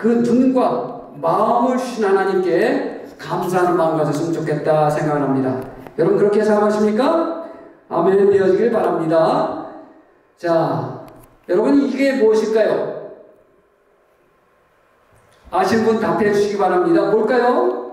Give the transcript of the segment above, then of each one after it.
그 눈과 마음을 주신 하나님께 감사하는 마음 가졌으면 좋겠다 생각을 합니다. 여러분 그렇게 생각하십니까? 아멘 되어지길 바랍니다. 자, 여러분 이게 무엇일까요? 아시는 분 답해 주시기 바랍니다. 뭘까요?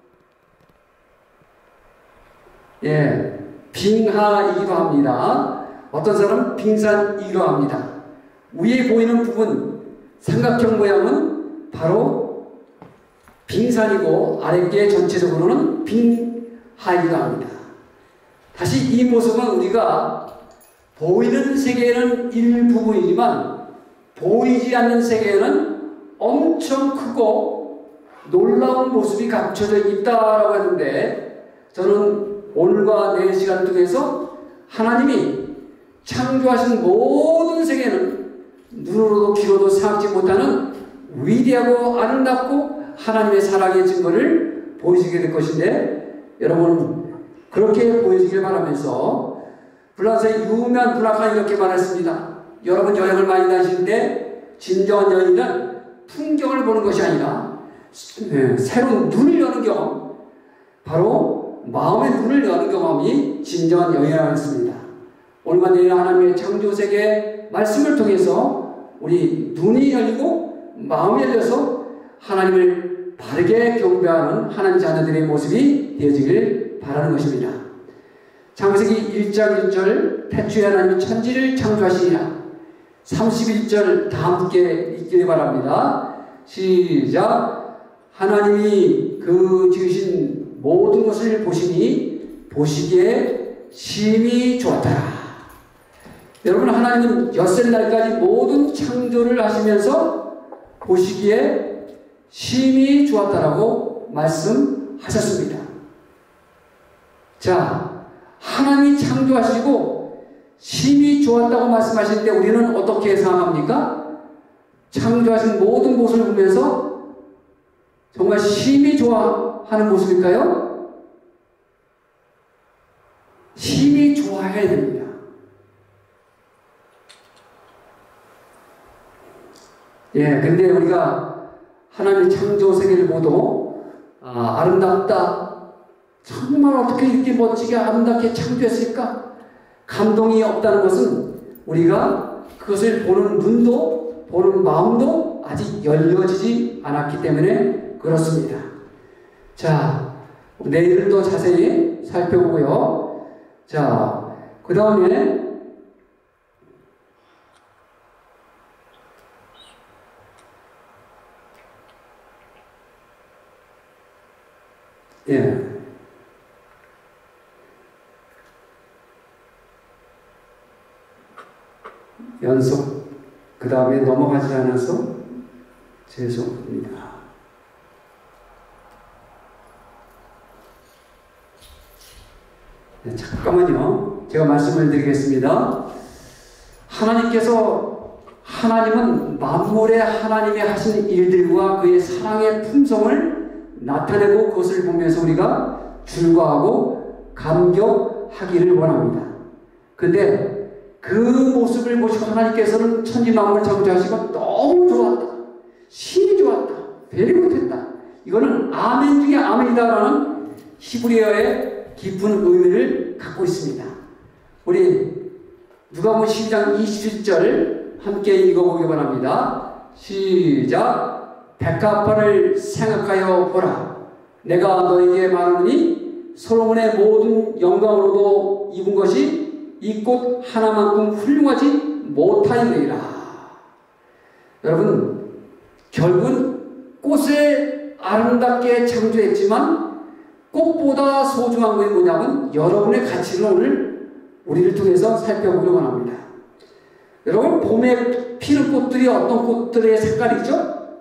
예, 빙하이기도 합니다. 어떤 사람은 빙산이기도 합니다. 위에 보이는 부분 삼각형 모양은 바로 빙산이고 아랫게 전체적으로는 빙하이기도 합니다. 다시 이 모습은 우리가 보이는 세계에는 일부분이지만 보이지 않는 세계에는 엄청 크고 놀라운 모습이 감춰져 있다라고 하는데, 저는 오늘과 내일 시간 통해서 하나님이 창조하신 모든 세계는 눈으로도 귀로도 생각지 못하는 위대하고 아름답고 하나님의 사랑의 증거를 보여주게 될 것인데, 여러분 그렇게 보여주길 바라면서 불란서의 유명한 불락한이 이렇게 말했습니다. 여러분 여행을 많이 다니시는데 진정한 여행은 풍경을 보는 것이 아니라 새로운 눈을 여는 경험, 바로 마음의 눈을 여는 경험이 진정한 여행이라고 했습니다. 오늘과 내일 하나님의 창조세계 말씀을 통해서 우리 눈이 열리고 마음이 열려서 하나님을 바르게 경배하는 하나님 자녀들의 모습이 되어지길 바라는 것입니다. 창세기 1장 1절 태초에 하나님이 천지를 창조하시니라. 31절 다 함께 읽기를 바랍니다. 시작. 하나님이 그 지으신 모든 것을 보시니 보시기에 심히 좋았더라. 여러분 하나님은 엿새 날까지 모든 창조를 하시면서 보시기에 심히 좋았다라고 말씀하셨습니다. 자, 하나님이 창조하시고 심히 좋았다고 말씀하실 때 우리는 어떻게 생각합니까? 창조하신 모든 모습을 보면서 정말 심히 좋아하는 모습일까요? 심히 좋아해야 됩니다. 예, 근데 우리가 하나님의 창조 세계를 보도 아름답다, 정말 어떻게 이렇게 멋지게 아름답게 창조했을까? 감동이 없다는 것은 우리가 그것을 보는 눈도 보는 마음도 아직 열려지지 않았기 때문에 그렇습니다. 자, 내일을 더 자세히 살펴보고요. 자, 그 다음에 예. 연속, 그 다음에 넘어가지 않아서 죄송합니다. 네, 잠깐만요. 제가 말씀을 드리겠습니다. 하나님은 만물의 하나님이 하신 일들과 그의 사랑의 품성을 나타내고 그것을 보면서 우리가 즐거워하고 감격하기를 원합니다. 근데 그 모습을 보시고 하나님께서는 천지 만물을 창조하시고 너무 좋았다, 심히 좋았다, 베리 굿했다, 이거는 아멘 중에 아멘이다라는 히브리어의 깊은 의미를 갖고 있습니다. 우리 누가복음 12장 21절 함께 읽어보기 바랍니다. 시작. 백합화를 생각하여 보라. 내가 너에게 말하노니 솔로몬의 모든 영광으로도 입은 것이 이 꽃 하나만큼 훌륭하지 못하리라. 여러분, 결국은 꽃을 아름답게 창조했지만 꽃보다 소중한 것이 뭐냐면 여러분의 가치를 오늘 우리를 통해서 살펴보려고 합니다. 여러분, 봄에 피는 꽃들이 어떤 꽃들의 색깔이죠?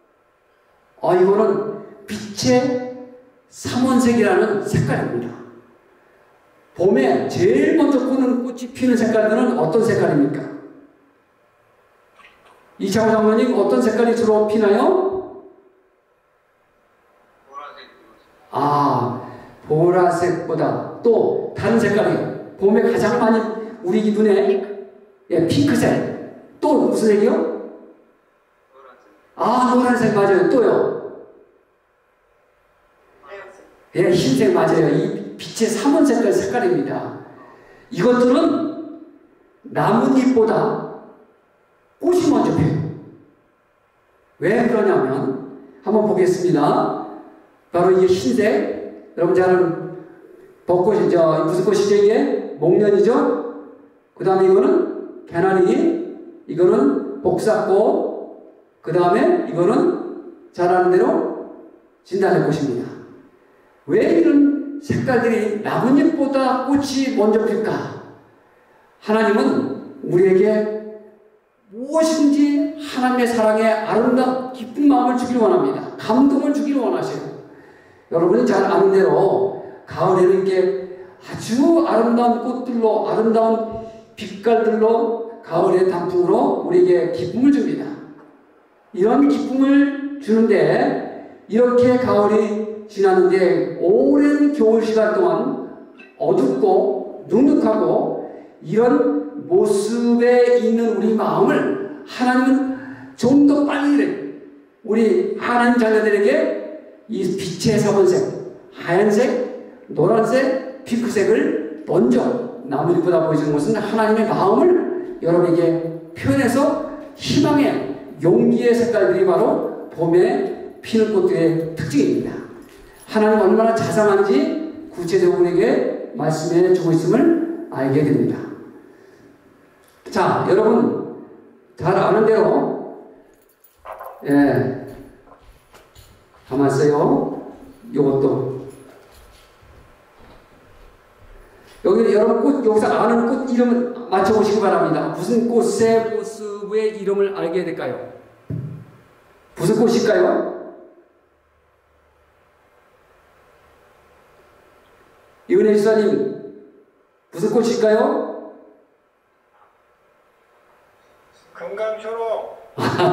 이거는 빛의 삼원색이라는 색깔입니다. 봄에 제일 먼저 꽃이 피는 색깔들은 어떤 색깔입니까? 이창호 장로님, 어떤 색깔이 주로 피나요? 보라색보다 또 다른 색깔이요. 봄에 가장 많이 우리 눈에 핑크색. 또 무슨 색이요? 아, 노란색 맞아요. 또요. 예, 흰색 맞아요. 이 빛의 삼원색깔 색깔입니다. 이것들은 나뭇잎보다 꽃이 먼저 피어요. 왜 그러냐면 한번 보겠습니다. 바로 이게 흰색, 여러분 잘 아는 벚꽃이죠. 무슨 꽃이죠? 이게 목련이죠. 그 다음에 이거는 개나리, 이거는 복사꽃, 그 다음에 이거는 잘 아는 대로 진달래꽃입니다. 왜 이런 색깔들이 나뭇잎보다 꽃이 먼저 필까? 하나님은 우리에게 무엇인지 하나님의 사랑에 아름다운 기쁜 마음을 주기를 원합니다. 감동을 주기를 원하세요. 여러분이 잘 아는 대로 가을에는 이렇게 아주 아름다운 꽃들로, 아름다운 빛깔들로 가을의 단풍으로 우리에게 기쁨을 줍니다. 이런 기쁨을 주는데 이렇게 가을이 지났는데 오랜 겨울 시간 동안 어둡고 눅눅하고 이런 모습에 있는 우리 마음을 하나님은 좀 더 빨리 우리 하나님 자녀들에게 이 빛의 삼원색, 하얀색, 노란색, 핑크색을 먼저 나뭇잎보다 보여주는 것은 하나님의 마음을 여러분에게 표현해서 희망의 용기의 색깔들이 바로 봄에 피는 꽃들의 특징입니다. 하나님 얼마나 자상한지 구체적으로 우리에게 말씀해 주고 있음을 알게 됩니다. 자, 여러분 잘 아는 대로 가만 있어요. 요것도 여기 여러분 꽃, 여기서 아는 꽃 이름을 맞춰보시기 바랍니다. 무슨 꽃의 모습의 이름을 알게 될까요? 무슨 꽃일까요? 이은혜 지사님, 무슨 꽃일까요? 금강초록.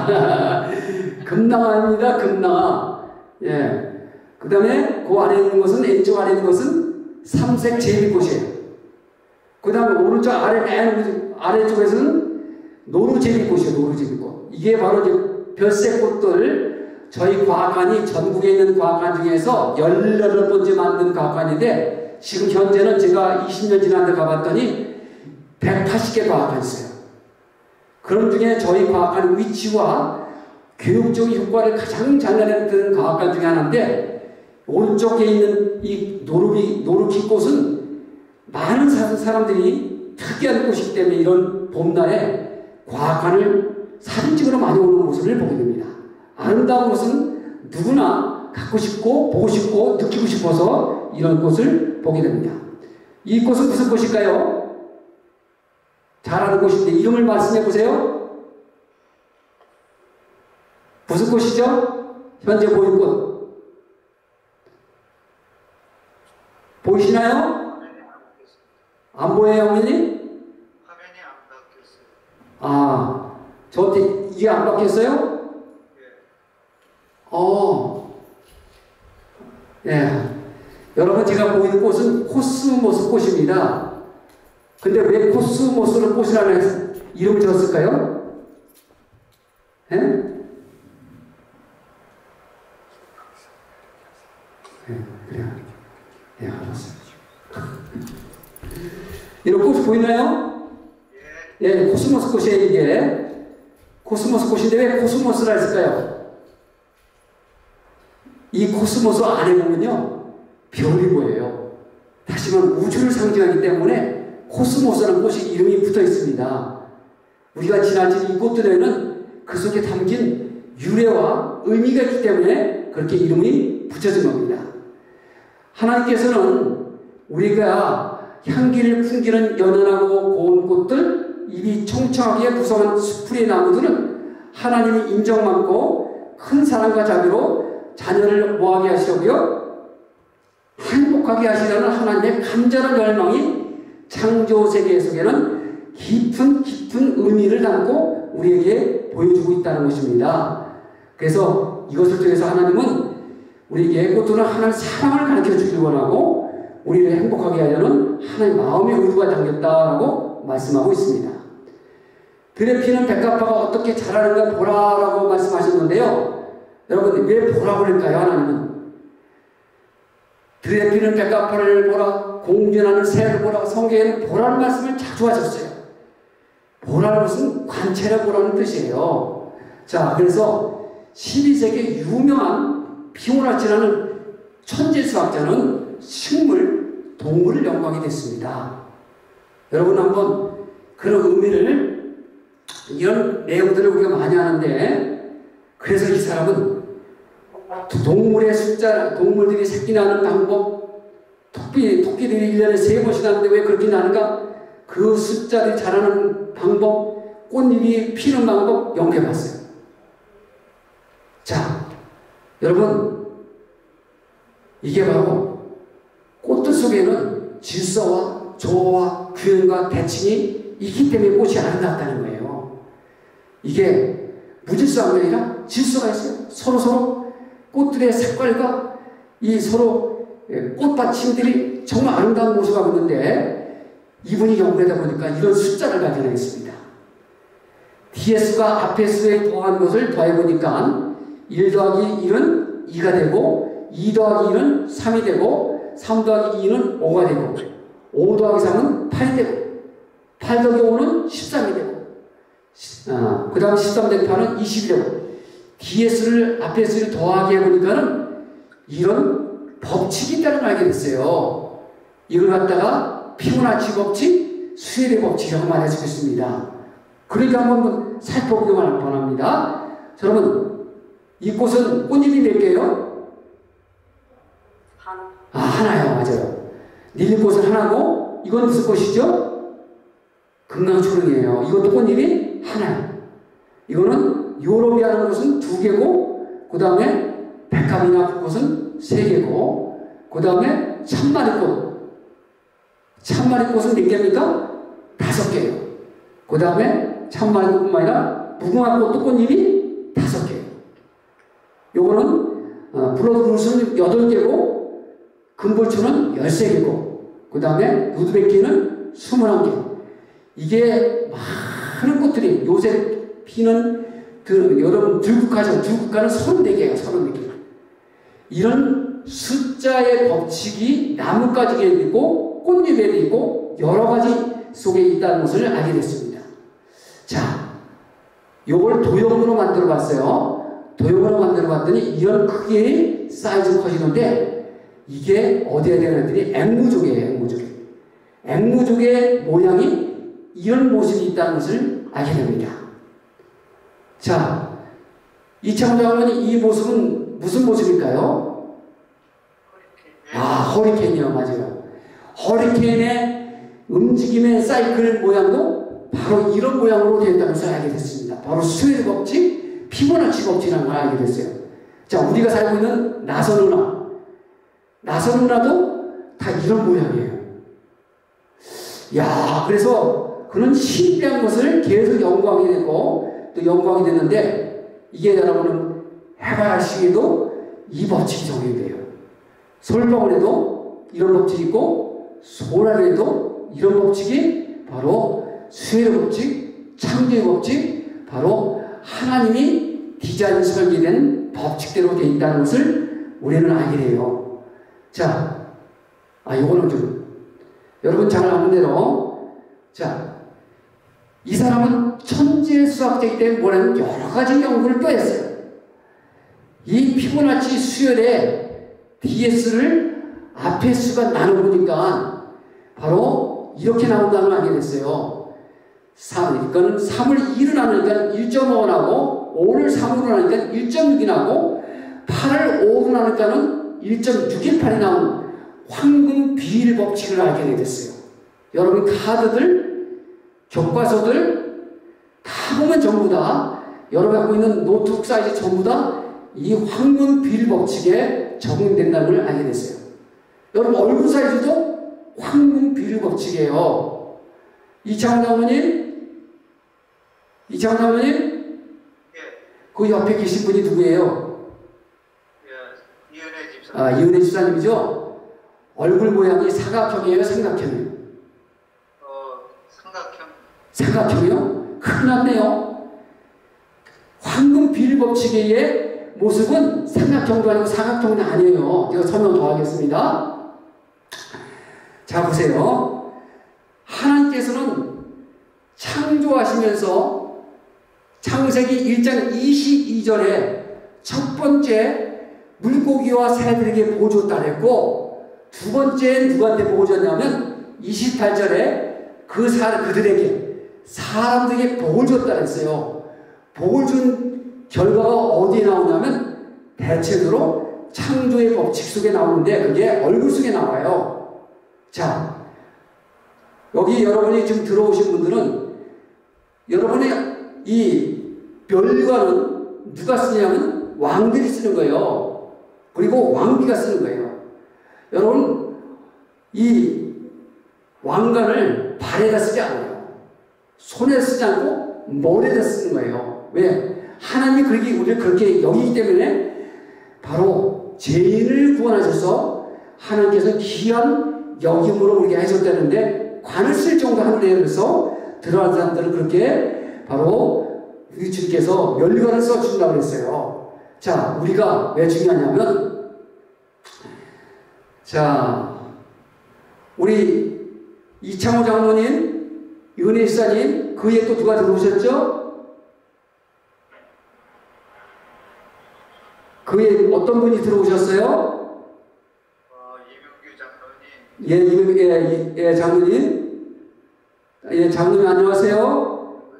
금낭아입니다. 금낭아. 예. 그 다음에 그 안에 있는 것은, 왼쪽 아래 있는 것은 삼색 제비꽃이에요. 그 다음에 오른쪽 맨 아래쪽에서는 노루제비꽃이에요. 노루제비꽃. 이게 바로 이제 별색꽃들, 저희 과학관이 전국에 있는 과학관 중에서 18번째 만든 과학관인데 지금 현재는 제가 20년 지났는데 가봤더니 180개 과학관이 있어요. 그런 중에 저희 과학관 위치와 교육적인 효과를 가장 잘 내는 과학관 중에 하나인데 오른쪽에 있는 이 노루키꽃은 많은 사람들이 특이한 꽃이기 때문에 이런 봄날에 과학관을 사진 찍으러 많이 오는 모습을 보게 됩니다. 아름다운 것은 누구나 갖고 싶고 보고 싶고 느끼고 싶어서 이런 꽃을 보게 됩니다. 이 꽃은 무슨 꽃일까요? 잘 아는 꽃인데 이름을 말씀해 보세요. 무슨 꽃이죠? 현재 보이는 꽃. 보이시나요? 안 보여요, 어머니? 화면이 안 바뀌었어요. 아, 저한테 이게 안 바뀌었어요? 예. 여러분, 제가 보이는 꽃은 코스모스 꽃입니다. 근데 왜 코스모스를 꽃이라는 이름을 지었을까요? 예? 그래요. 예, 알았어요. 이런 꽃이 보이나요? 예, 코스모스 꽃이에요, 이게. 코스모스 꽃인데 왜 코스모스라 했을까요? 이 코스모스 안에 보면요, 별이 보여요. 다시 말하면 우주를 상징하기 때문에 코스모스라는 꽃이 이름이 붙어 있습니다. 우리가 지나친 이 꽃들에는 그 속에 담긴 유래와 의미가 있기 때문에 그렇게 이름이 붙여진 겁니다. 하나님께서는 우리가 향기를 풍기는 연연하고 고운 꽃들, 잎이 청청하게 구성한 수풀의 나무들은 하나님이 인정받고 큰 사랑과 자비로 자녀를 모하게 하시려고요, 행복하게 하시려는 하나님의 간절한 열망이 창조 세계 속에는 깊은 의미를 담고 우리에게 보여주고 있다는 것입니다. 그래서 이것을 통해서 하나님은 우리에게 꽃들은 하나님의 사랑을 가르쳐 주길 원하고 우리를 행복하게 하려는 하나님의 마음의 의도가 담겼다라고 말씀하고 있습니다. 들에 피는 백합화가 어떻게 자라는가 보라라고 말씀하셨는데요. 여러분, 왜 보라고 그럴까요, 하나님은? 들에 피는 백합화를 보라, 공전하는 새를 보라, 성경에는 보라는 말씀을 자주 하셨어요. 보라는 것은 관찰해 보라는 뜻이에요. 자, 그래서 12세기 유명한 피오나치라는 천재수학자는 식물, 동물을 연구하게 됐습니다. 여러분 한번 그런 의미를, 이런 내용들을 우리가 많이 하는데, 그래서 이 사람은 동물의 숫자, 동물들이 새끼 나는 방법, 토끼들이 1년에 3번씩 나는데 왜 그렇게 나는가? 그 숫자들이 자라는 방법, 꽃잎이 피는 방법 연구해봤어요. 자, 여러분, 이게 바로 꽃들 속에는 질서와 조화와 균형과 대칭이 있기 때문에 꽃이 아름답다는 거예요. 이게 무질서한 게 아니라 질서가 있어요. 서로 꽃들의 색깔과 이 서로 꽃받침들이 정말 아름다운 모습을 하고 있는데, 이분이 연구하다 보니까 이런 숫자를 발견했습니다. 뒤에 수가 앞에 수에 더한 것을 더해보니까 1 더하기 1은 2가 되고, 2 더하기 1은 3이 되고, 3 더하기 2는 5가 되고, 5 더하기 3은 8이 되고, 8 더하기 5는 13이 되고, 그 다음 13 더하기 8은 20이 되고, 뒤에 수를 앞에 수를 더하게 해보니까는 이런 법칙이 있다는 걸 알게 됐어요. 이걸 갖다가 피보나치 법칙, 수열의 법칙이라고 말해주고 있습니다. 그러니까 한번 살펴보기만 원합니다. 자, 여러분, 이 꽃은 꽃잎이 몇 개예요? 하나요. 맞아요. 릴리꽃은 하나고, 이건 무슨 꽃이죠? 금강초롱이에요. 이것도 꽃잎이 하나예요. 이거는 유럽이라는 곳은 2개고, 그 다음에 백합이나 꽃은 3개고, 그 다음에 참마리꽃. 참마리꽃은 몇 개입니까? 5개예요. 그 다음에 참마리꽃뿐만 아니라 무궁화꽃도 꽃잎이 5개예요. 요거는 블러드루스는 8개고, 금볼초는 13개고, 그 다음에 누드베키는 21개. 이게 많은 꽃들이 요새 피는 여러분 들국화죠. 들국화는 34개예요. 34개. 이런 숫자의 법칙이 나뭇가지에도 있고 꽃잎에도 있고 여러 가지 속에 있다는 것을 알게 됐습니다. 자, 요걸 도형으로 만들어 봤어요. 도형으로 만들어 봤더니 이런 크기의 사이즈 커지는데, 이게 어디에 대한 애들이 앵무족이에요. 앵무족의 모양이 이런 모습이 있다는 것을 알게 됩니다. 자, 이창호 장관이 이 모습은 무슨 모습일까요? 허리케인이요. 맞아요. 허리케인의 움직임의 사이클 모양도 바로 이런 모양으로 되었다는 것을 알게 됐습니다. 바로 수열 법칙, 피보나치 법칙이라는 걸 알게 됐어요. 자, 우리가 살고 있는 나선 은하도 다 이런 모양이에요. 그래서 그는 신비한 것을 계속 연구하게 되고 또 연구하게 됐는데, 이게 여러분은 해바라시에도 이 법칙이 적용돼요. 솔방울에도 이런 법칙이 있고, 소라에도 이런 법칙이 바로 수열의 법칙, 창조의 법칙, 바로 하나님이 디자인 설계된 법칙대로 되어 있다는 것을 우리는 알게 돼요. 자, 요거는 좀 여러분 잘 아는 대로, 자, 이 사람은 천재 수학자이기 때문에 뭐라는 여러 가지 연구를 또 했어요. 이 피보나치 수열의 DS를 앞에 수가 나눠보니까 바로 이렇게 나온다는 걸 알게 됐어요. 3, 이거는 3을 2로 나누니까 1.5 나고, 5를 3으로 나누니까 1.6이 나고, 8을 5로 나누니까는 1.618이 나온 황금 비일 법칙을 알게 됐어요. 여러분 카드들, 교과서들 다 보면 전부 다 여러분 갖고 있는 노트북 사이즈 전부 다 이 황금 비일 법칙에 적용된다는 걸 알게 됐어요. 여러분 얼굴 사이즈도 황금 비일 법칙이에요. 이창훈 장모님, 그 옆에 계신 분이 누구예요? 이은혜 집사님. 이은혜 집사님이죠? 얼굴 모양이 사각형이에요? 삼각형이에요? 삼각형. 삼각형이요? 큰일 났네요. 황금 비율 법칙의 모습은 삼각형도 아니고 사각형도 아니에요. 제가 설명 더 하겠습니다. 자, 보세요. 하나님께서는 창조하시면서 창세기 1장 22절에 첫 번째 물고기와 새들에게 복을 줬다 그랬고, 두 번째 누구한테 복을 줬냐면 28절에 그들에게 사람들에게 복을 줬다 그랬어요. 복을 준 결과가 어디에 나오냐면 대체적으로 창조의 법칙 속에 나오는데 그게 얼굴 속에 나와요. 자, 여기 여러분이 지금 들어오신 분들은 여러분의 이 멸관은 누가 쓰냐면 왕들이 쓰는 거예요. 그리고 왕비가 쓰는 거예요. 여러분, 이 왕관을 발에다 쓰지 않아요. 손에 쓰지 않고 머리에다 쓰는 거예요. 왜? 하나님이 우리를 그렇게 여기기 때문에 바로 죄인을 구원하셔서 하나님께서 귀한 여김으로 우리가 해줬다는데 관을 쓸 정도 하늘에 그래서 들어간 사람들은 그렇게 바로 우리 주님께서 멸관을 써주신다고 그랬어요. 자, 우리가 왜 중요하냐면, 자, 우리 이창호 장로님, 은혜 집사님, 그 위에 또 누가 들어오셨죠? 그 위에 어떤 분이 들어오셨어요? 이명규 장로님. 예, 장로님. 예, 장로님 안녕하세요.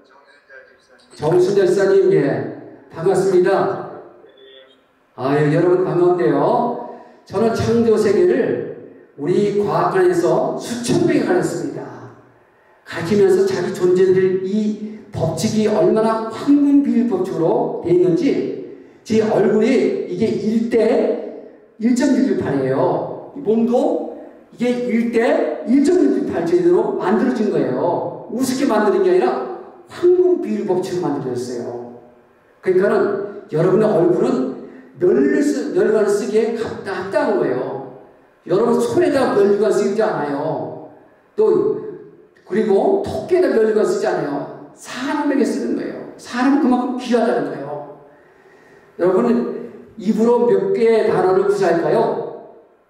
정순자 집사님, 예, 반갑습니다. 예, 여러분 반갑네요. 저는 창조 세계를 우리 과학관에서 수천 명이 가르쳤습니다. 가르치면서 자기 존재들 이 법칙이 얼마나 황금 비율 법칙으로 되어 있는지, 제 얼굴이 이게 1.168이에요. 이 몸도 이게 1대 1.168 제대로 만들어진 거예요. 우습게 만드는 게 아니라 황금 비율 법칙으로 만들어졌어요. 그러니까는 여러분의 얼굴은 멸관을 쓰기에 합당한 거예요. 여러분 손에다 멸관 쓰지 않아요. 또 그리고 토끼에다 멸관 쓰지 않아요. 사람에게 쓰는 거예요. 사람은 그만큼 귀하다는 거예요. 여러분은 입으로 몇 개의 단어를 구사할까요?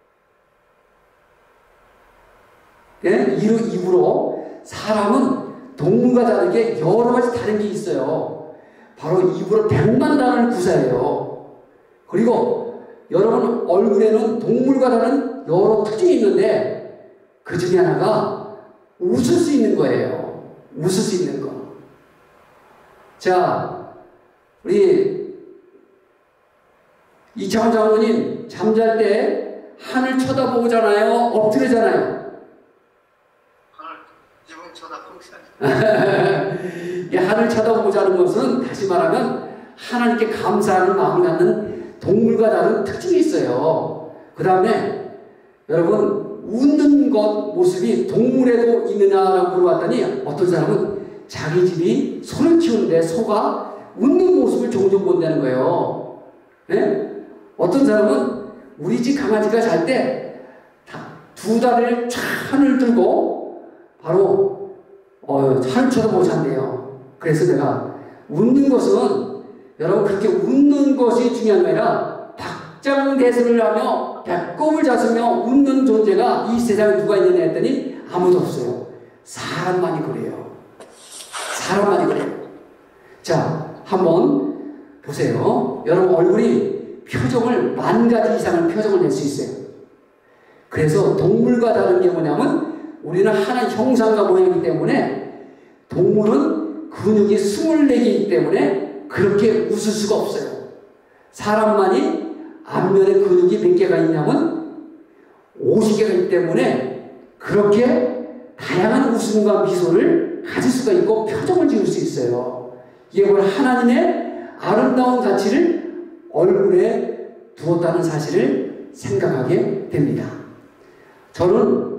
예? 입으로 사람은 동물과 다르게 여러 가지 다른 게 있어요. 바로 입으로 100만 단어를 구사해요. 그리고 여러분 얼굴에는 동물과 다른 여러 특징이 있는데 그 중에 하나가 웃을 수 있는 거예요. 웃을 수 있는 거. 자, 우리 이창호 장로님 잠잘 때 하늘 쳐다보잖아요? 엎드리잖아요? 지금 쳐다보잖아요. 이 하늘 쳐다보자는 것은 다시 말하면 하나님께 감사하는 마음을 갖는 동물과 다른 특징이 있어요. 그 다음에 여러분 웃는 것 모습이 동물에도 있느냐라고 물어봤더니 어떤 사람은 자기 집이 소를 키우는데 소가 웃는 모습을 종종 본다는 거예요. 네? 어떤 사람은 우리 집 강아지가 잘 때 두 다리를 찬을 들고 바로 하늘 쳐다보고 잔대요. 그래서 내가 웃는 것은 여러분 그렇게 웃는 것이 중요한 게 아니라 박장대소를 하며 배꼽을 잡으며 웃는 존재가 이 세상에 누가 있느냐 했더니 아무도 없어요. 사람만이 그래요. 사람만이 그래요. 자, 한번 보세요. 여러분 얼굴이 표정을 10,000가지 이상의 표정을 낼 수 있어요. 그래서 동물과 다른 게 뭐냐면 우리는 하나의 형상과 모양이기 때문에 동물은 근육이 24개이기 때문에 그렇게 웃을 수가 없어요. 사람만이 앞면에 근육이 몇 개가 있냐면 50개가 있기 때문에 그렇게 다양한 웃음과 미소를 가질 수가 있고 표정을 지을 수 있어요. 이게 바로 하나님의 아름다운 가치를 얼굴에 두었다는 사실을 생각하게 됩니다. 저는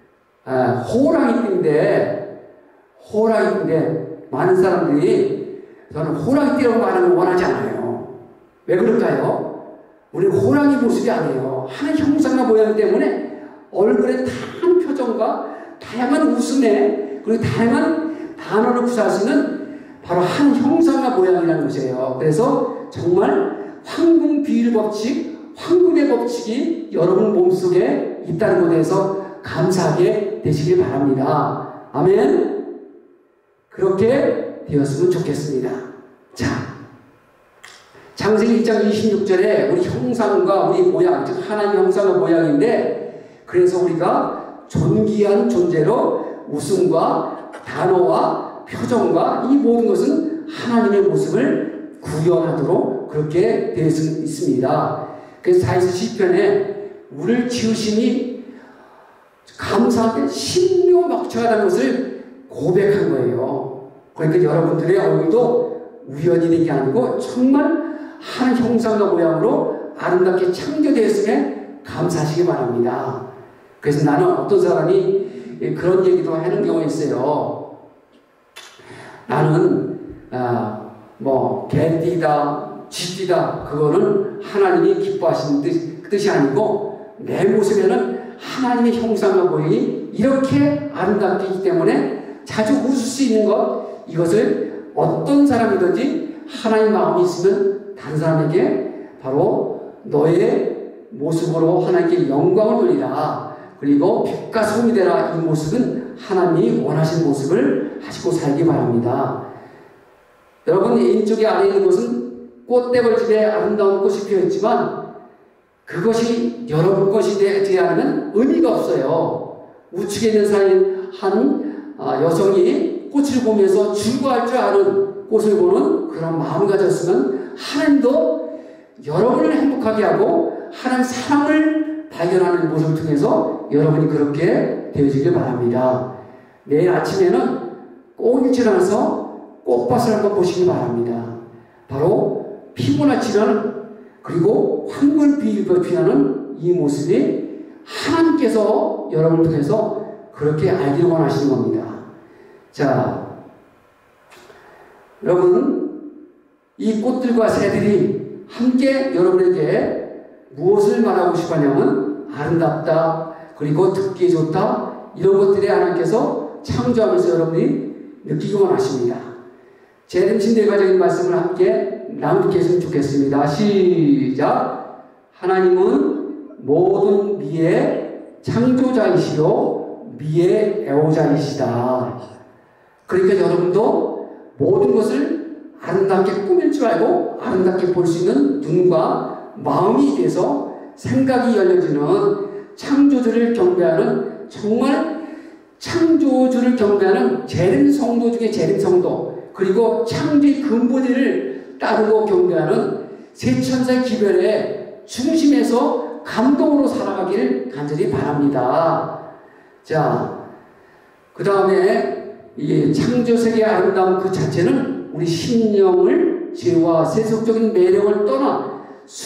호랑이띠인데 많은 사람들이 저는 호랑이띠라고 말하는 걸 원하지 않아요. 왜 그럴까요? 우리는 호랑이 모습이 아니에요. 하는 형상과 모양 때문에 얼굴에 다양한 표정과 다양한 웃음에 그리고 다양한 단어를 구사할 수 있는 바로 한 형상과 모양이라는 것이에요. 그래서 정말 황금 비율 법칙, 황금의 법칙이 여러분 몸속에 있다는 것에 대해서 감사하게 되시길 바랍니다. 아멘. 그렇게 되었으면 좋겠습니다. 자, 창세기 1장 26절에 우리 형상과 우리 모양, 즉 하나님 형상과 모양인데, 그래서 우리가 존귀한 존재로 웃음과 단어와 표정과 이 모든 것은 하나님의 모습을 구현하도록 그렇게 되어 있습니다. 그래서 다윗의 시편에 우리를 지으시니 감사하게 신묘막창하다는 것을 고백한 거예요. 그러니까 여러분들의 얼굴도 우연이 된 게 아니고 정말 한 형상과 모양으로 아름답게 창조되었음에 감사하시기 바랍니다. 그래서 나는 어떤 사람이 그런 얘기도 하는 경우가 있어요. 나는 개띠다, 쥐띠다, 그거는 하나님이 기뻐하시는 뜻이 아니고 내 모습에는 하나님의 형상과 모양이 이렇게 아름답기 있기 때문에 자주 웃을 수 있는 것, 이것을 어떤 사람이든지 하나님 마음이 있으면 다른 사람에게 바로 너의 모습으로 하나님께 영광을 돌리라. 그리고 빛과 소금이 되라. 이 모습은 하나님이 원하시는 모습을 하시고 살기 바랍니다. 여러분, 왼쪽에 아래 있는 것은 꽃대벌집에 아름다운 꽃이 피어있지만 그것이 여러분 것이 되지 않으면 의미가 없어요. 우측에 있는 사이에 한 여성이 꽃을 보면서 즐거워할 줄 아는 꽃을 보는 그런 마음을 가졌으면 하나님도 여러분을 행복하게 하고 하나님 사랑을 발견하는 모습을 통해서 여러분이 그렇게 되어지길 바랍니다. 내일 아침에는 꼭 일찍 일어나서 꽃밭을 한번 보시기 바랍니다. 바로 피곤하지는 그리고 황금 비율을 피하는 이 모습이 하나님께서 여러분을 통해서 그렇게 알기를 원하시는 겁니다. 자, 여러분, 이 꽃들과 새들이 함께 여러분에게 무엇을 말하고 싶어 하냐면 아름답다, 그리고 듣기 좋다, 이런 것들에 하나님께서 창조하면서 여러분이 느끼기 원하십니다. 재림신대가적인 말씀을 함께 나누게 했으면 좋겠습니다. 시작! 하나님은 모든 미의 창조자이시요 미의 애호자이시다. 그러니까 여러분도 모든 것을 아름답게 꾸밀 줄 알고 아름답게 볼 수 있는 눈과 마음이 돼서 생각이 열려지는 창조주를 경배하는, 정말 창조주를 경배하는 재림성도 중에 재림성도, 그리고 창조의 근본을 따르고 경배하는 세천사의 기별의 중심에서 감동으로 살아가기를 간절히 바랍니다. 자, 그 다음에 이 창조세계의 아름다움 그 자체는 우리 심령을 죄와 세속적인 매력을 떠나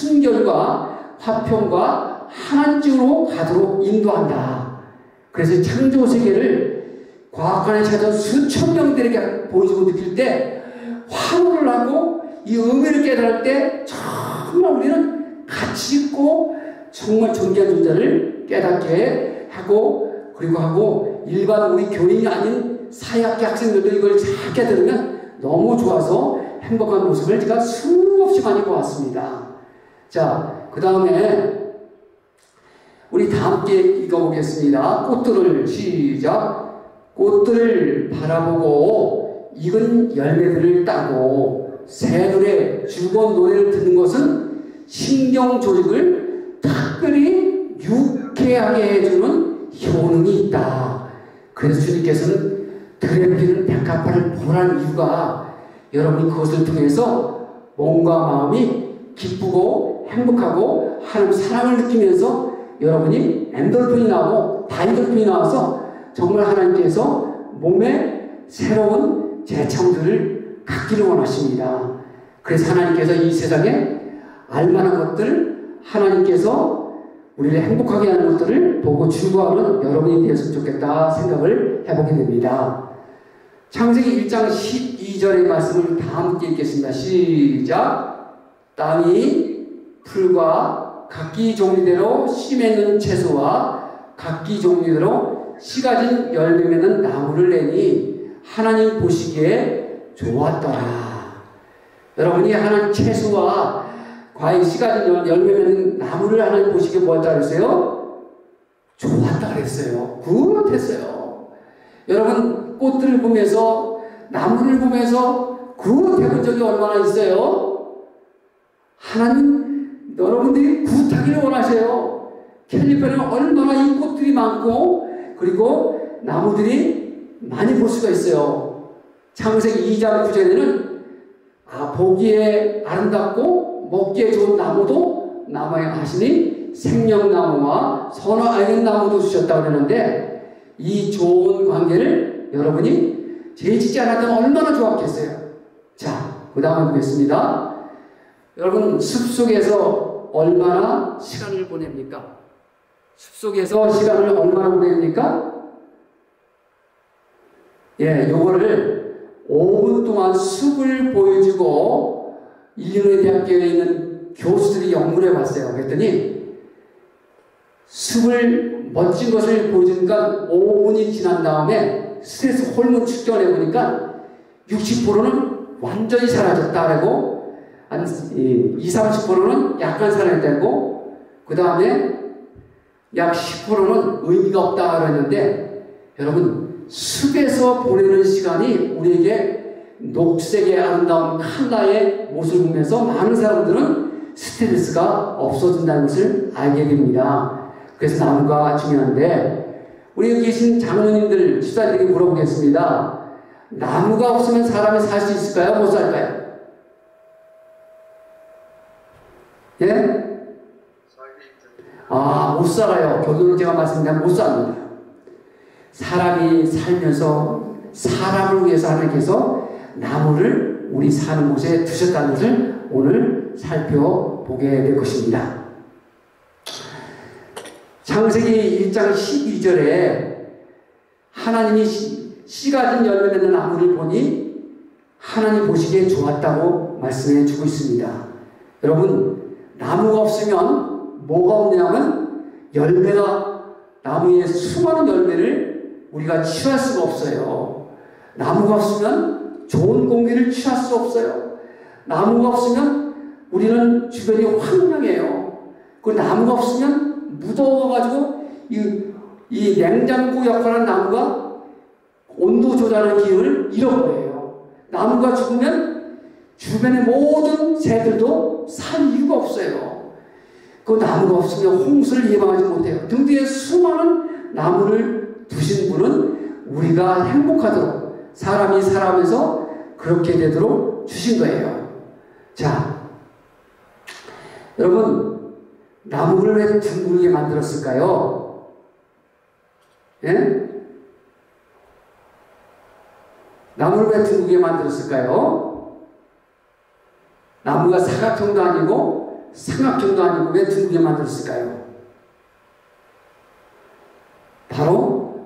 순결과 화평과 하나님으로 가도록 인도한다. 그래서 창조세계를 과학관에 찾아온 수천 명들에게 보여주고 느낄 때 환호를 하고 이 의미를 깨달을 때 정말 우리는 가치 있고 정말 존귀한 존재를 깨닫게 하고, 그리고 일반 우리 교인이 아닌 사회학교 학생들도 이걸 잘 깨달으면 너무 좋아서 행복한 모습을 제가 수없이 많이 보았습니다. 자, 그 다음에 우리 다 함께 읽어보겠습니다. 꽃들을 시작. 꽃들을 바라보고 익은 열매들을 따고 새들의 즐거운 노래를 듣는 것은 신경 조직을 특별히 유쾌하게 해주는 효능이 있다. 그래서 주님께서는 들에 피는 백합화를 보란 이유가 여러분이 그것을 통해서 몸과 마음이 기쁘고 행복하고 하나님 사랑을 느끼면서 여러분이 엔돌핀이 나오고 다이돌핀이 나와서 정말 하나님께서 몸에 새로운 재창조를 갖기를 원하십니다. 그래서 하나님께서 이 세상에 알만한 것들, 하나님께서 우리를 행복하게 하는 것들을 보고 즐거워하는 여러분이 되었으면 좋겠다 생각을 해보게 됩니다. 창세기 1장 12절의 말씀을 다 함께 읽겠습니다. 시작! 땅이 풀과 각기 종류대로 씨 맺는 채소와 각기 종류대로 씨 가진 열매 맺는 나무를 내니 하나님 보시기에 좋았더라. 여러분이 하나님 채소와 과일 씨 가진 열매 맺는 나무를 하나님 보시기에 뭐였다 그랬어요? 좋았다 그랬어요. 굿했어요. 여러분 꽃들을 보면서 나무를 보면서 굿해본 적이 얼마나 있어요? 하나님 여러분들이 굿하기를 원하세요. 캘리포니아는 얼마나 이 꽃들이 많고 그리고 나무들이 많이 볼 수가 있어요. 창세기 2장 9절에는 보기에 아름답고 먹기에 좋은 나무도 남아야 하시니 생명나무와 선을 알는 나무도 주셨다고 그러는데 이 좋은 관계를 여러분이 죄 짓지 않았다면 얼마나 좋았겠어요. 자, 그 다음에 보겠습니다. 여러분 숲속에서 얼마나 시간을 보냅니까? 숲속에서 시간을 얼마나 보냅니까? 예, 요거를 5분 동안 숲을 보여주고 일리노이 대학교에 있는 교수들이 연구를 해봤어요. 그랬더니 숲을 멋진 것을 보여주니까 5분이 지난 다음에 스트레스 호르몬 측정을 해보니까 60%는 완전히 사라졌다고 한 20-30%는 약간 사라졌다고 그 다음에 약 10%는 의미가 없다 그랬는데 여러분 숲에서 보내는 시간이 우리에게 녹색의 아름다운 칼라의 모습을 보면서 많은 사람들은 스트레스가 없어진다는 것을 알게 됩니다. 그래서 나무가 중요한데 우리 여기 계신 장로님들, 집사님들에게 물어보겠습니다. 나무가 없으면 사람이 살 수 있을까요? 못 살까요? 예? 못 살아요. 결론을 제가 말씀드리면 못 삽니다. 사람이 살면서 사람을 위해서 하나님께서 나무를 우리 사는 곳에 두셨다는 것을 오늘 살펴보게 될 것입니다. 창세기 1장 12절에 하나님이 씨 가진 열매 맺는 나무를 보니 하나님 보시기에 좋았다고 말씀해 주고 있습니다. 여러분 나무가 없으면 뭐가 없냐면 열매가 나무의 수많은 열매를 우리가 취할 수가 없어요. 나무가 없으면 좋은 공기를 취할 수 없어요. 나무가 없으면 우리는 주변이 황량해요. 그 나무가 없으면 무더워가지고 이 냉장고 역할하는 나무가 온도 조절하는 기능을 잃어버려요. 나무가 죽으면 주변의 모든 새들도 살 이유가 없어요. 그 나무가 없으면 홍수를 예방하지 못해요. 등 뒤에 수많은 나무를 두신 분은 우리가 행복하도록 사람이 살아가면서 그렇게 되도록 주신 거예요. 자, 여러분 나무를 왜 둥글게 만들었을까요? 예? 나무를 왜 둥글게 만들었을까요? 나무가 사각형도 아니고 삼각형도 아니고 왜 둥글게 만들었을까요? 바로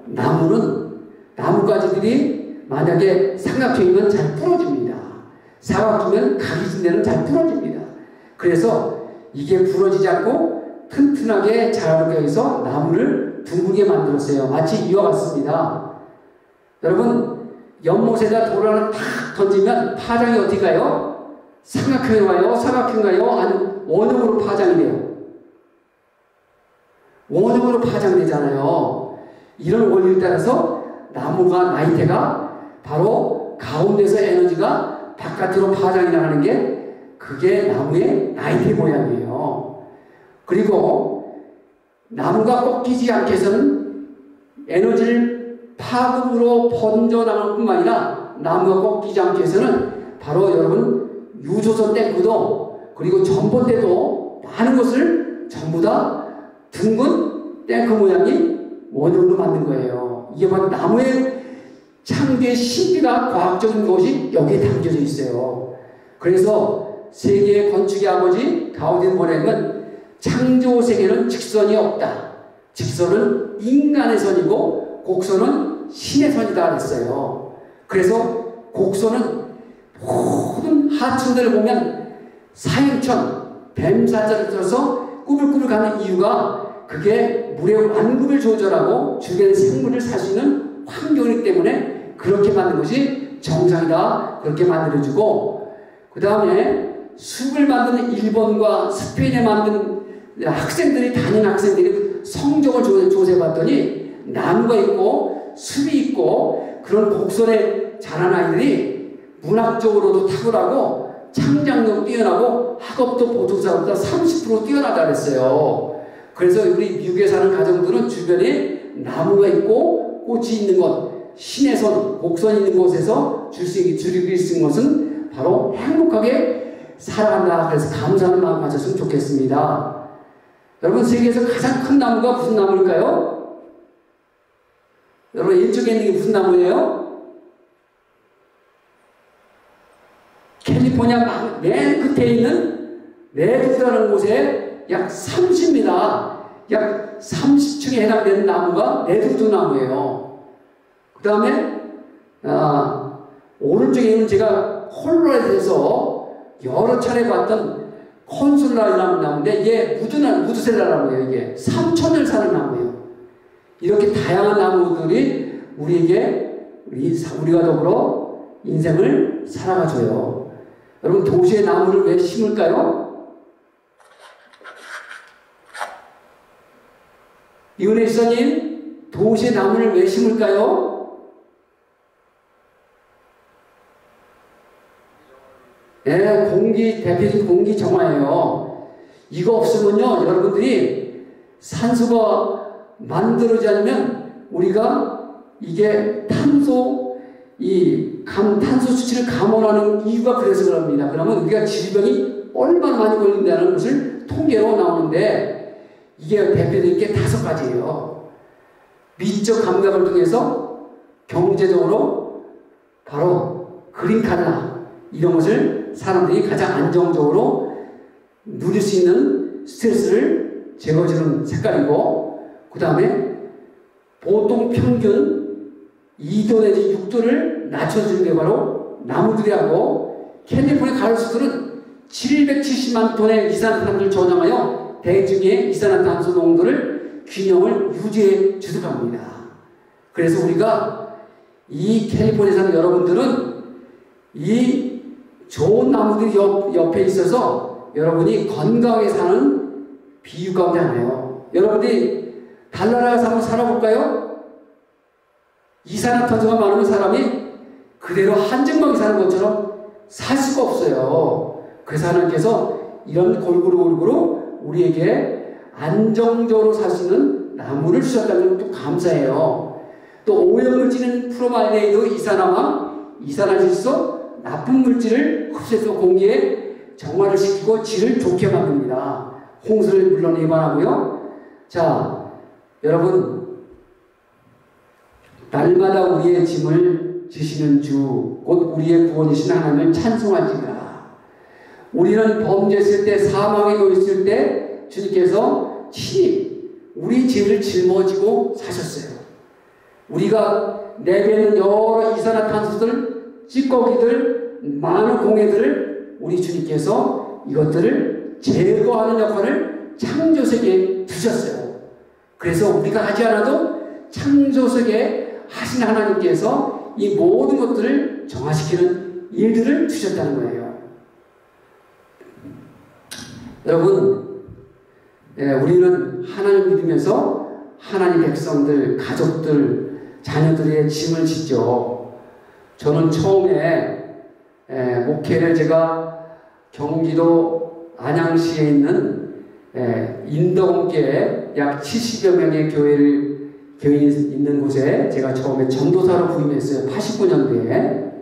나뭇가지들이 만약에 삼각형이면 잘 부러집니다. 사각형이면 각이진 데는 잘 부러집니다. 그래서 이게 부러지지 않고 튼튼하게 자라게 해서 나무를 둥글게 만들었어요. 마치 이와 같습니다. 여러분 연못에다 돌을 하나 탁 던지면 파장이 어디 가요? 삼각형이 와요? 사각형 가요? 아니면 원형으로 파장이 돼요? 원형으로 파장되잖아요. 이런 원리에 따라서 나무가 나이테가 바로 가운데서 에너지가 바깥으로 파장이 나가는 게 그게 나무의 나이테 모양이에요. 그리고 나무가 꺾이지 않게 해서는 에너지를 파급으로 번져나갈 뿐만 아니라 나무가 꺾이지 않게 해서는 바로 여러분 유조선 탱크도 그리고 전봇대도 많은 것을 전부 다 둥근 탱크 모양이 원형으로 만든 거예요. 이게 바로 나무의 창조의 신비가 과학적인 것이 여기에 담겨져 있어요. 그래서 세계의 건축의 아버지 가우디 모레는 창조 세계는 직선이 없다. 직선은 인간의 선이고 곡선은 신의 선이다 그랬어요. 그래서 곡선은 모든 하층들을 보면 사행천, 뱀사자를 들어서 꾸물꾸물 가는 이유가 그게 물의 완급을 조절하고 주변의 생물을 살 수 있는 환경이기 때문에 그렇게 만든 것이 정상이다. 그렇게 만들어주고, 그 다음에 숲을 만드는 일본과 스페인에 만든 학생들이, 다닌 학생들이 성적을 조사해봤더니 나무가 있고 숲이 있고 그런 곡선에 자란 아이들이 문학적으로도 탁월하고 창작력 뛰어나고 학업도 보통사보다 30% 뛰어나다 그랬어요. 그래서 우리 미국에 사는 가정들은 주변에 나무가 있고 꽃이 있는 곳, 신의 곡선이 있는 곳에서 즐길 수 있는 것은 바로 행복하게 살아간다. 그래서 감사하는 마음 가졌으면 좋겠습니다. 여러분, 세계에서 가장 큰 나무가 무슨 나무일까요? 여러분, 이쪽에 있는 게 무슨 나무예요? 캘리포니아 맨 끝에 있는 레드우드라는 곳에 약 30m, 약 30층에 해당되는 나무가 레드우드 나무예요. 그 다음에 오른쪽에 있는 제가 콜로라도에서 여러 차례 봤던 콘솔라라는 나무인데 이게 무드셀라 나무예요. 이게 3,000년 사는 나무예요. 이렇게 다양한 나무들이 우리에게 우리가 더불어 인생을 살아가줘요. 여러분, 도시에 나무를 왜 심을까요? 이은혜 지사님, 도시에 나무를 왜 심을까요? 네, 대표적인 공기 정화예요. 이거 없으면요, 여러분들이 산소가 만들어지지 않으면 우리가 이게 탄소 수치를 감원하는 이유가 그래서 그럽니다. 그러면 우리가 질병이 얼마나 많이 걸린다는 것을 통계로 나오는데 이게 대표적인 게 5가지예요. 미적 감각을 통해서 경제적으로 바로 그린칼라 이런 것을 사람들이 가장 안정적으로 누릴 수 있는 스트레스를 제거해주는 색깔이고, 그 다음에 보통 평균 2도 내지 6도를 낮춰주는 게 바로 나무들이하고, 캘리포니아 가로수들은 770만 톤의 이산화탄소를 저장하여 대중의 이산화탄소 농도를 균형을 유지해 주도록 합니다. 그래서 우리가 이 캘리포니아에 사는 여러분들은 이 좋은 나무들이 옆에 있어서 여러분이 건강하게 사는 비유 가운데 하나예요. 여러분들이 달나라에 한번 살아볼까요? 이산화탄소가 많으면 사람이 그대로 한정막에 사는 것처럼 살 수가 없어요. 그래서 하나님께서 이런 골고루 우리에게 안정적으로 살 수 있는 나무를 주셨다는 것도 감사해요. 또 오염물질인 프로말데이드 이산화질소 나쁜 물질을 흡수해서 공기에 정화를 시키고 질을 좋게 만듭니다. 홍수를 물론 예방하고요. 자, 여러분, 날마다 우리의 짐을 지시는 주, 곧 우리의 구원이신 하나님을 찬송할지니라. 우리는 범죄했을 때, 사망에 놓였을 때 주님께서 친히 우리 짐을 짊어지고 사셨어요. 우리가 내뱉는 여러 이산화탄소들, 찌꺼기들, 많은 공해들을 우리 주님께서 이것들을 제거하는 역할을 창조세계에 두셨어요. 그래서 우리가 하지 않아도 창조세계에 하신 하나님께서 이 모든 것들을 정화시키는 일들을 주셨다는 거예요. 여러분, 우리는 하나님을 믿으면서 하나님 백성들, 가족들, 자녀들의 짐을 짓죠. 저는 처음에 목회를 제가 경기도 안양시에 있는 인덕원교회 약 70여 명의 교인이 있는 곳에 제가 처음에 전도사로 부임했어요. 89년도에.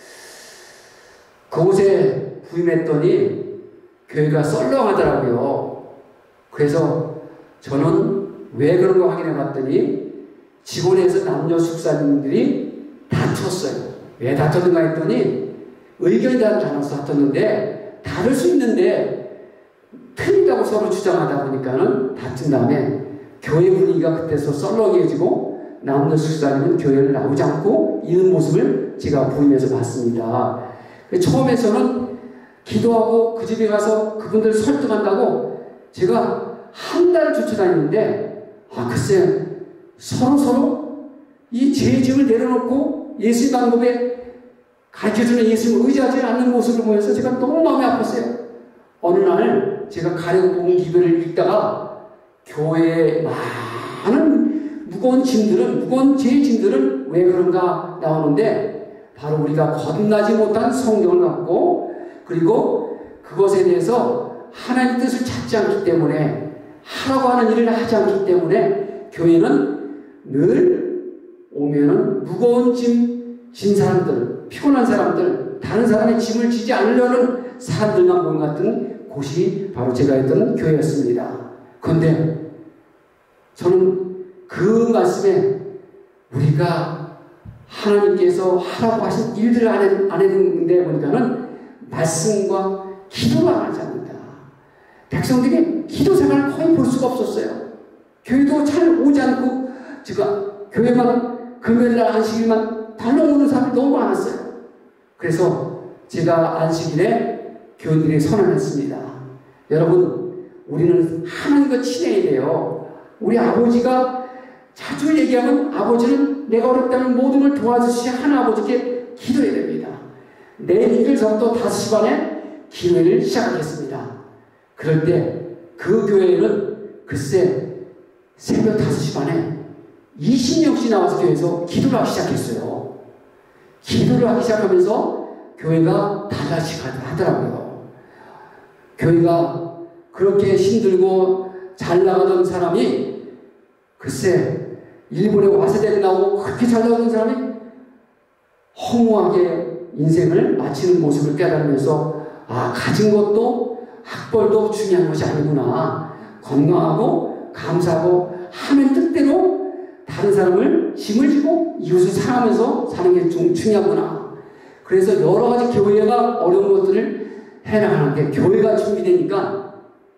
그곳에 부임했더니 교회가 썰렁하더라고요. 그래서 저는 왜 그런 거 확인해 봤더니 직원에서 남녀 숙사님들이 다투었어요. 왜 다퉜는가 했더니 의견이 나눠서 다퉜는데 다를 수 있는데 틀리다고 서로 주장하다 보니까는 다툰 다음에 교회 분위기가 그때서 썰렁해지고 남녀 숙사님은 교회를 나오지 않고 이런 모습을 제가 부임해서 봤습니다. 처음에서는 기도하고 그 집에 가서 그분들 설득한다고 제가 한 달 쫓아다니는데 글쎄 서로 이 죄짐을 내려놓고 예수의 방법에 가르쳐주는 예수님을 의지하지 않는 모습을 보면서 제가 너무 마음이 아팠어요. 어느 날 제가 가려본 기도를 읽다가 교회에 많은 무거운 제 짐들은 왜 그런가 나오는데, 바로 우리가 거듭나지 못한 성경을 갖고, 그리고 그것에 대해서 하나님의 뜻을 찾지 않기 때문에, 하라고 하는 일을 하지 않기 때문에 교회는 늘 오면은 무거운 짐 진 사람들, 피곤한 사람들, 다른 사람의 짐을 지지 않으려는 사람들만 모인 같은 곳이 바로 제가 했던 교회였습니다. 그런데 저는 그 말씀에 우리가 하나님께서 하라고 하신 일들을 안 했는데 보니까는 말씀과 기도가 안 하지 않는다. 백성들이 기도 생활을 거의 볼 수가 없었어요. 교회도 잘 오지 않고, 제가 교회만 금요일날 안식일만 달려오는 사람이 너무 많았어요. 그래서 제가 안식일에 교인들이 선언했습니다. 여러분, 우리는 하나님과 친해야 돼요. 우리 아버지가 자주 얘기하면, 아버지는 내가 어렵다면 모든 걸 도와주시지 하는 아버지께 기도해야 됩니다. 내일 일요일부터 5시 반에 기도회를 시작하겠습니다. 그럴 때 그 교회에는 글쎄 새벽 5시 반에 20명씩 나와서 교회에서 기도를 하기 시작했어요. 기도를 하기 시작하면서 교회가 달라지게 하더라고요. 교회가 그렇게 힘들고 잘 나가던 사람이 글쎄 일본에 와세대에 나오고 그렇게 잘 나가던 사람이 허무하게 인생을 마치는 모습을 깨달으면서, 아, 가진 것도 학벌도 중요한 것이 아니구나. 건강하고 감사하고 하는 뜻대로 다른 사람을 짐을 지고 이웃을 사랑하면서 사는 게 좀 중요하구나. 그래서 여러 가지 교회가 어려운 것들을 해나가는데, 교회가 준비되니까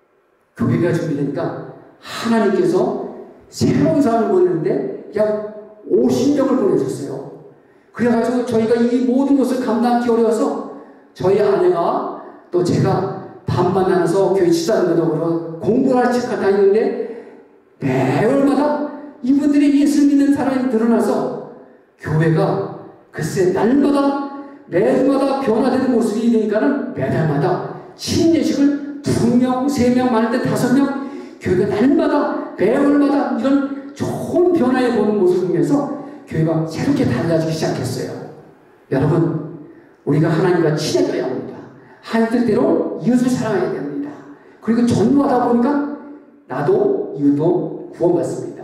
하나님께서 새로운 사람을 보내는데 약 50명을 보내줬어요. 그래가지고 저희가 이 모든 것을 감당하기 어려워서 저희 아내가 또 제가 밤만 나눠서 교회 집사님들하고 공부를 하러 다니는데, 매월마다 이분들이 예수 믿는 사람이 늘어나서 교회가 글쎄 매주마다 변화되는 모습이 되니까는 매달마다 침례식을 2명, 3명, 많을 때 5명, 교회가 날마다 매월마다 이런 좋은 변화에 보는 모습을 보면서 교회가 새롭게 달라지기 시작했어요. 여러분, 우리가 하나님과 친해져야 합니다. 하나님 뜻대로 이웃을 사랑해야 됩니다. 그리고 전도하다 보니까 나도 이웃도 구원받습니다.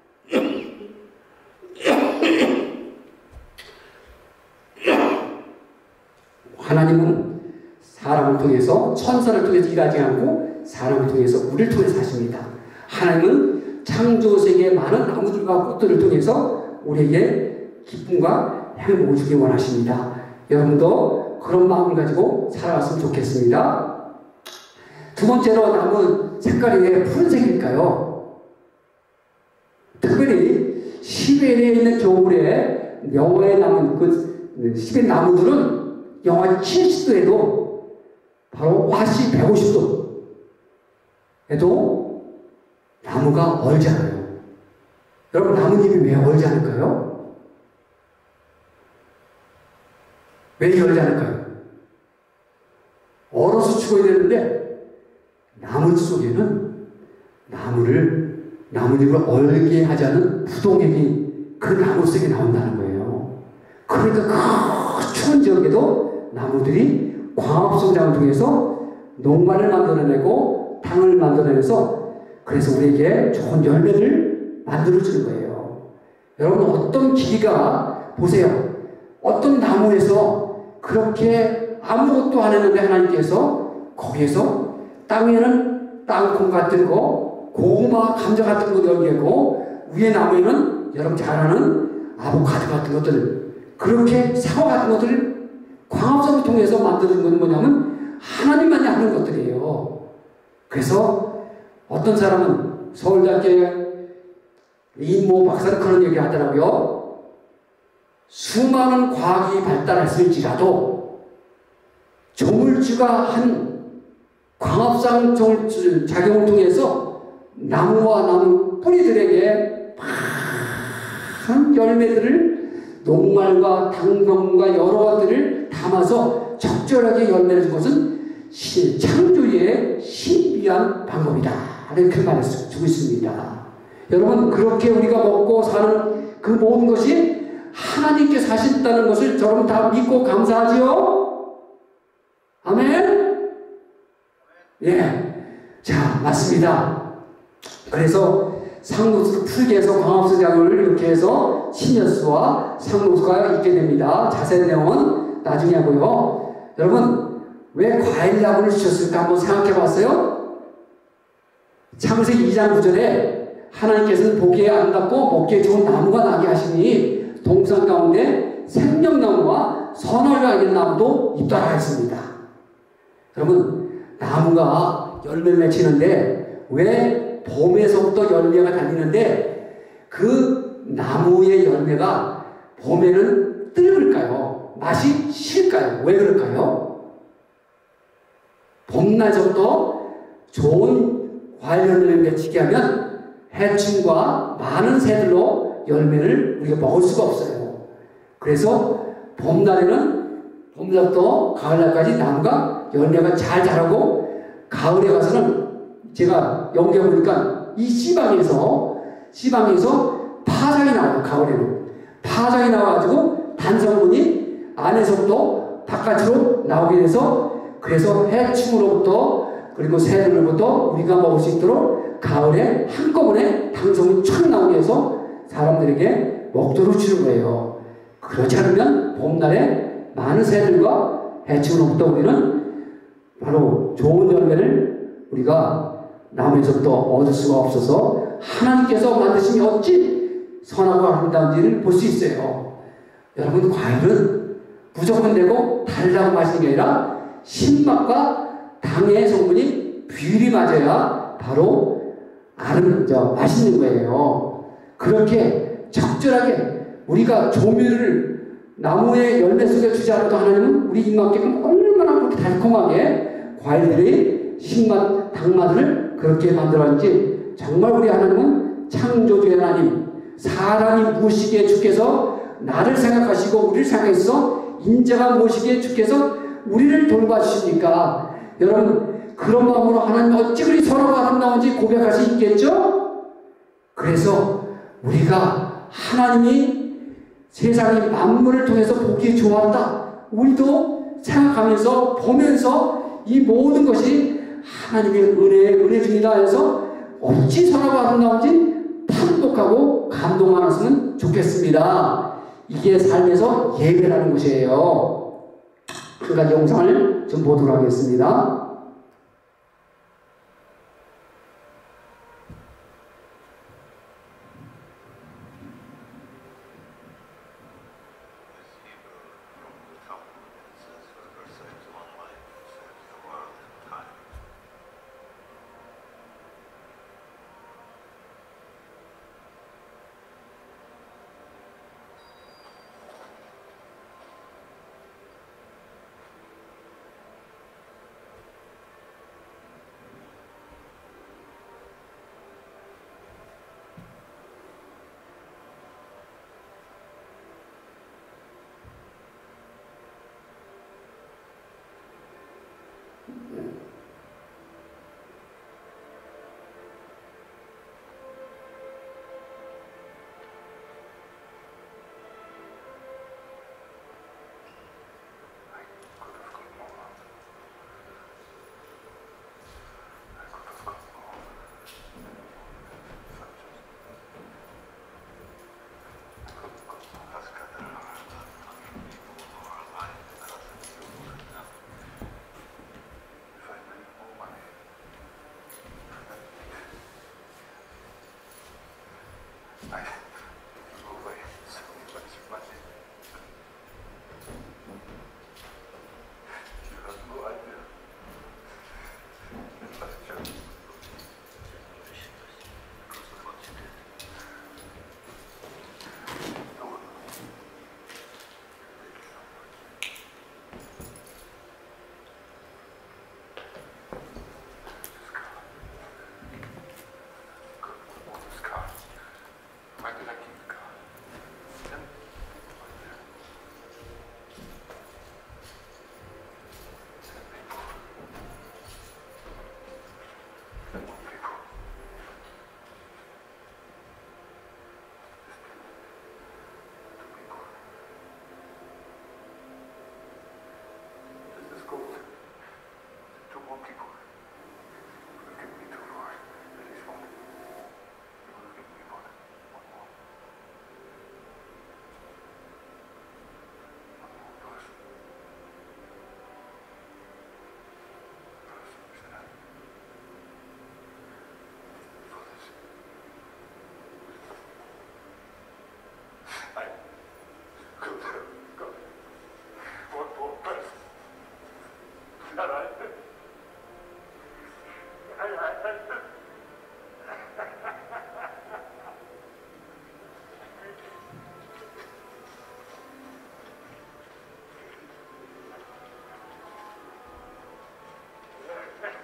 하나님은 사람을 통해서, 천사를 통해서 일하지 않고 사람을 통해서, 우리를 통해서 하십니다. 하나님은 창조세계의 많은 나무들과 꽃들을 통해서 우리에게 기쁨과 행복을 주기 원하십니다. 여러분도 그런 마음을 가지고 살아갔으면 좋겠습니다. 두 번째로, 나무 색깔이 왜 푸른색일까요? 특별히 시베리아에 있는 겨울에 영하에 남은 그 시베리아 나무들은 영하 70도에도 바로 와시 150도에도 나무가 얼지 않아요. 여러분, 나뭇잎이 왜 얼지 않을까요? 왜 얼지 않을까요? 얼어서 죽어야 되는데 나무 속에는 나뭇잎을 얼게 하지 않은 부동액이 그 나무 속에 나온다는 거예요. 그러니까 그 추운 지역에도 나무들이 광합성장을 통해서 농만을 만들어내고 당을 만들어내서, 그래서 우리에게 좋은 열매를 만들어주는 거예요. 여러분, 어떤 기계가, 보세요. 어떤 나무에서 그렇게 아무것도 안 했는데 하나님께서 거기에서 땅에는 땅콩 같은 거, 고구마, 감자 같은 거 열리고, 위에 나무에는 여러분 잘 아는 아보카도 같은 것들, 그렇게 사과 같은 것들을 광합성을 통해서 만드는 건 뭐냐면 하나님만이 하는 것들이에요. 그래서 어떤 사람은, 서울대학교 이모 박사는 그런 얘기 하더라고요. 수많은 과학이 발달했을지라도 조물주가 한 광합성 작용을 통해서 나무와 나무 뿌리들에게 큰 열매들을 녹말과 당병과 여러 것들을 담아서 적절하게 열매를 준 것은 창조의 신비한 방법이다. 이렇게 말해주고 있습니다. 여러분, 그렇게 우리가 먹고 사는 그 모든 것이 하나님께서 하신다는 것을 여러분 다 믿고 감사하지요? 아멘? 예. 자, 맞습니다. 그래서 상록수를 풀게 해서 광합성장을 이렇게 해서 신여수와 상록수가 있게 됩니다. 자세한 내용은 나중에 하고요. 여러분, 왜 과일나무를 주셨을까 한번 생각해 봤어요? 창세기 2장 9절에 하나님께서는 보기에 아름답고 먹기에 좋은 나무가 나게 하시니 동산 가운데 생명나무와 선을 알게 나무도 있더라 했습니다. 여러분, 나무가 열매를 맺히는데 왜 봄에서부터 열매가 달리는데 그 나무의 열매가 봄에는 뜰을까요? 맛이 실까요? 왜 그럴까요? 봄날서부터 좋은 과일 열매를 맺히게 하면 해충과 많은 새들로 열매를 우리가 먹을 수가 없어요. 그래서 봄날부터 가을날까지 나무가 열매가 잘 자라고 가을에 가서는 제가 연구해 보니까 이 씨방에서 파장이 나와요. 가을에는 파장이 나와가지고 단성분이 안에서부터 바깥으로 나오게 돼서 그래서 해충으로부터 그리고 새들로부터 우리가 먹을 수 있도록 가을에 한꺼번에 당성이 촥 나오게 해서 사람들에게 먹도록 주는 거예요. 그렇지 않으면 봄날에 많은 새들과 해충으로부터 우리는 바로 좋은 열매를 우리가 나무에서부터 얻을 수가 없어서 하나님께서 만드신 게 어찌 선하고 아름다운지를 볼 수 있어요. 여러분, 과일은 무조건 되고 달라고 마시는 게 아니라 신맛과 당의 성분이 비율이 맞아야 바로 맛있는 거예요. 그렇게 적절하게 우리가 조미료를 나무의 열매 속에 주지 않아도 하나님은 우리 입맛게끔 얼마나 그렇게 달콤하게 과일들의 신맛, 당맛을 그렇게 만들었는지 정말 우리 하나님은 창조주의 하나님, 사람이 무엇이기에 주께서 나를 생각하시고 우리를 생각해서 인자가 무엇이기에 주께서 우리를 돌봐주십니까? 여러분, 그런 마음으로 하나님 어찌 그리 선하고 아름다운지 고백할 수 있겠죠? 그래서 우리가 하나님이 세상의 만물을 통해서 보기에 좋았다. 우리도 생각하면서 보면서 이 모든 것이 하나님의 은혜 중이다 해서 어찌 선하고 아름다운지 판독하고 감동하였으면 좋겠습니다. 이게 삶에서 예배라는 것이에요. 한 가지 영상을 좀 보도록 하겠습니다.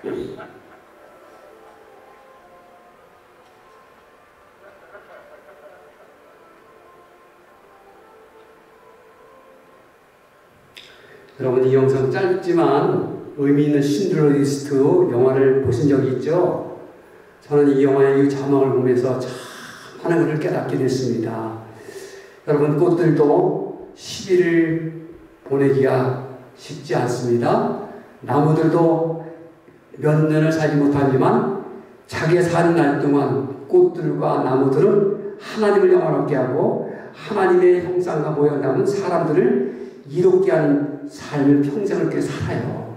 여러분, 이 영상 짧지만 의미 있는 신들러 리스트 영화를 보신 적이 있죠? 저는 이 영화의 이 자막을 보면서 참 많은 것을 깨닫게 됐습니다. 여러분, 꽃들도 시기를 보내기가 쉽지 않습니다. 나무들도 몇 년을 살지 못하지만 자기의 사는 날 동안 꽃들과 나무들은 하나님을 영원하게 하고 하나님의 형상과 모양 남은 사람들을 이롭게 하는 삶을 평생을 이렇게 살아요.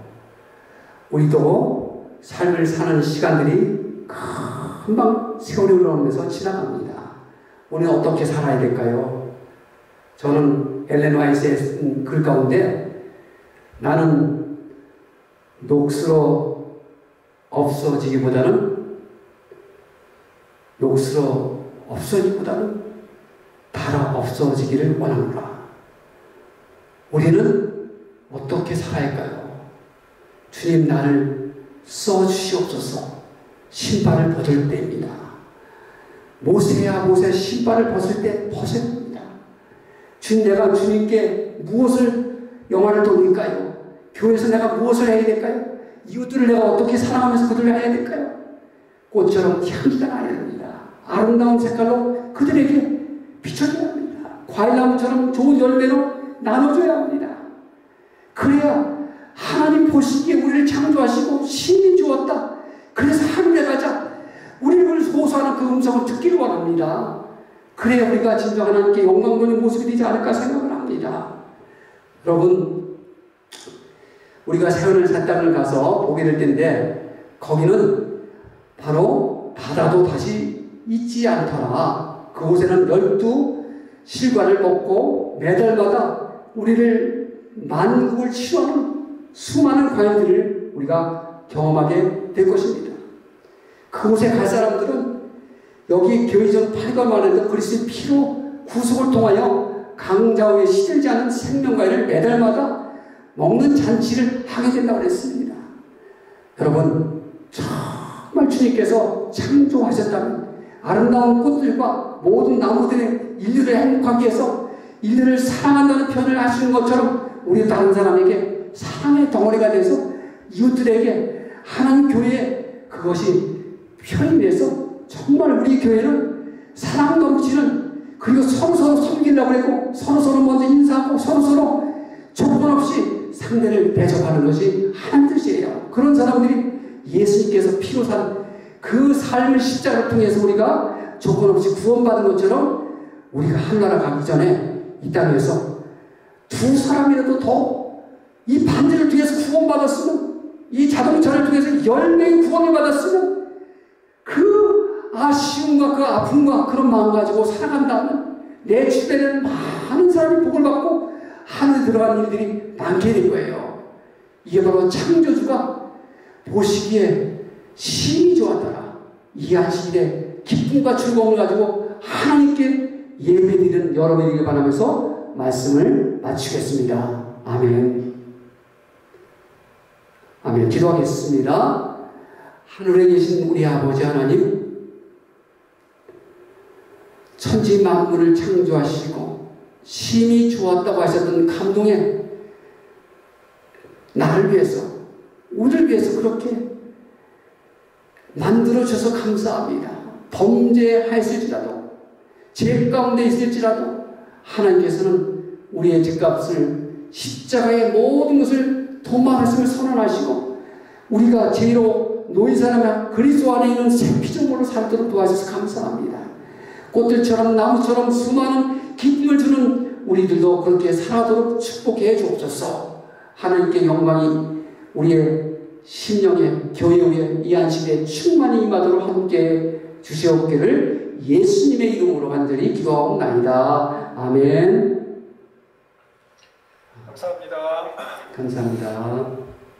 우리도 삶을 사는 시간들이 금방 세월이 흘러오면서 지나갑니다. 우리는 어떻게 살아야 될까요? 저는 엘렌 화이트의 쓴 글 가운데 나는 녹슬어 없어지기보다는 달아 없어지기를 원합니다. 우리는 어떻게 살아야 할까요? 주님, 나를 써주시옵소서. 신발을 벗을 때입니다. 모세야 모세, 신발을 벗을 때 벗어야 합니다. 주님, 내가 주님께 무엇을 영화를 돌릴까요? 교회에서 내가 무엇을 해야 될까요? 이웃들을 내가 어떻게 사랑하면서 그들을 해야 될까요? 꽃처럼 향기가 나야 됩니다. 아름다운 색깔로 그들에게 비춰줘야 합니다. 과일나무처럼 좋은 열매로 나눠줘야 합니다. 그래야 하나님 보시기에 우리를 창조하시고 신이 주었다. 그래서 하늘에 가자. 우리를 호소하는 그 음성을 듣기를 원합니다. 그래야 우리가 진정 하나님께 영광 돌리는 모습이 되지 않을까 생각을 합니다. 여러분, 우리가 새하늘 새 땅을 가서 보게 될 텐데 거기는 바로 바다도 다시 있지 않더라. 그곳에는 12실과를 먹고 매달마다 우리를 만국을 치료하는 수많은 과일들을 우리가 경험하게 될 것입니다. 그곳에 갈 사람들은 여기 교회전 8관 말에도 그리스도의 피로 구속을 통하여 강자위에 시들지 않은 생명과일을 매달마다 먹는 잔치를 하게 된다고 했습니다. 여러분, 정말 주님께서 창조하셨다면 아름다운 꽃들과 모든 나무들의 인류를 행복하게 해서 인류를 사랑한다는 표현을 하시는 것처럼 우리 다른 사람에게 사랑의 덩어리가 돼서 이웃들에게 하나님 교회에 그것이 표현이 돼서 정말 우리 교회는 사랑 넘치는, 그리고 서로서로 섬기려고 했고 서로서로 먼저 인사하고 서로서로 조건 없이 상대를 대접하는 것이 하나님 뜻이에요. 그런 사람들이 예수님께서 피로 산 그 삶을 십자가를 통해서 우리가 조건 없이 구원받은 것처럼 우리가 하늘나라 가기 전에 이 땅에서 두 사람이라도 더 이 반지를 통해서 구원받았으면, 이 자동차를 통해서 10명이 구원을 받았으면 그 아쉬움과 그 아픔과 그런 마음 가지고 살아간다면 내 주변에는 많은 사람이 복을 받고 하늘에 들어가는 일들이 많게 될 거예요. 이게 바로 창조주가 보시기에 심히 좋았더라. 이 안식일에 기쁨과 즐거움을 가지고 하나님께 예배드리는 여러분에게 바라면서 말씀을 마치겠습니다. 아멘. 아멘. 기도하겠습니다. 하늘에 계신 우리 아버지 하나님, 천지 만물을 창조하시고 심히 좋았다고 하셨던 감동에 나를 위해서, 우리를 위해서 그렇게 만들어주셔서 감사합니다. 범죄하였을지라도, 죄 가운데 있을지라도 하나님께서는 우리의 죄값을, 십자가의 모든 것을 도말하심을 선언하시고 우리가 죄로 놓인 사람이 그리스도 안에 있는 새 피조물로 살도록 도와주셔서 감사합니다. 꽃들처럼 나무처럼 수많은 기쁨을 주는 우리들도 그렇게 살아도록 축복해 주옵소서. 하나님께 영광이 우리의 심령의 교회의 이 안식에 충만히 임하도록 함께 주시옵기를 예수님의 이름으로 간절히 기도하옵나이다. 아멘. 감사합니다. 감사합니다.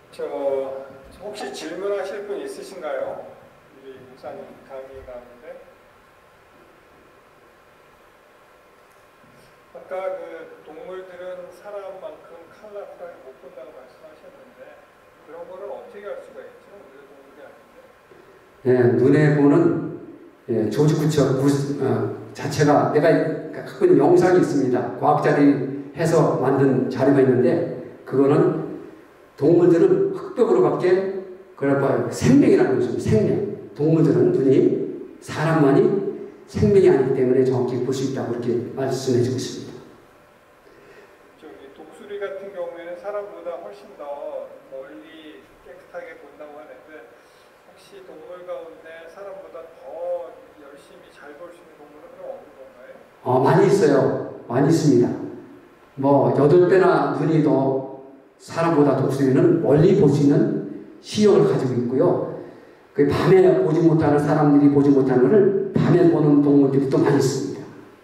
혹시 질문하실 분 있으신가요? 우리 목사님 강의 가운데. 아까 그 동물들은 사람만큼 컬러풀하게 못 본다고 말씀하셨는데 그런 거를 어떻게 알 수가 있죠? 우리가 동물이 아닌데. 눈에 보는 조직구체 자체가 내가 갖고 있는 영상이 있습니다. 과학자들이 해서 만든 자료가 있는데 그거는 동물들은 흑백으로밖에 그걸 봐요. 생명이라는 것입니다. 생명. 동물들은 눈이 사람만이 생명이 아니기 때문에 정확히 볼 수 있다고 이렇게 말씀해 주고 있습니다. 저기 독수리 같은 경우에는 사람보다 훨씬 더 멀리 깨끗하게 본다고 하는데 혹시 동물 가운데 사람보다 더 열심히 잘 볼 수 있는 동물은 그럼 어느 건가요? 많이 있어요. 많이 있습니다. 뭐 8배나 눈이 더 사람보다 독수리는 멀리 볼 수 있는 시력을 가지고 있고요. 그 밤에 보지 못하는 사람들이 보지 못하는 것을 밤에 보는 동물들이 또 많이 있습니다.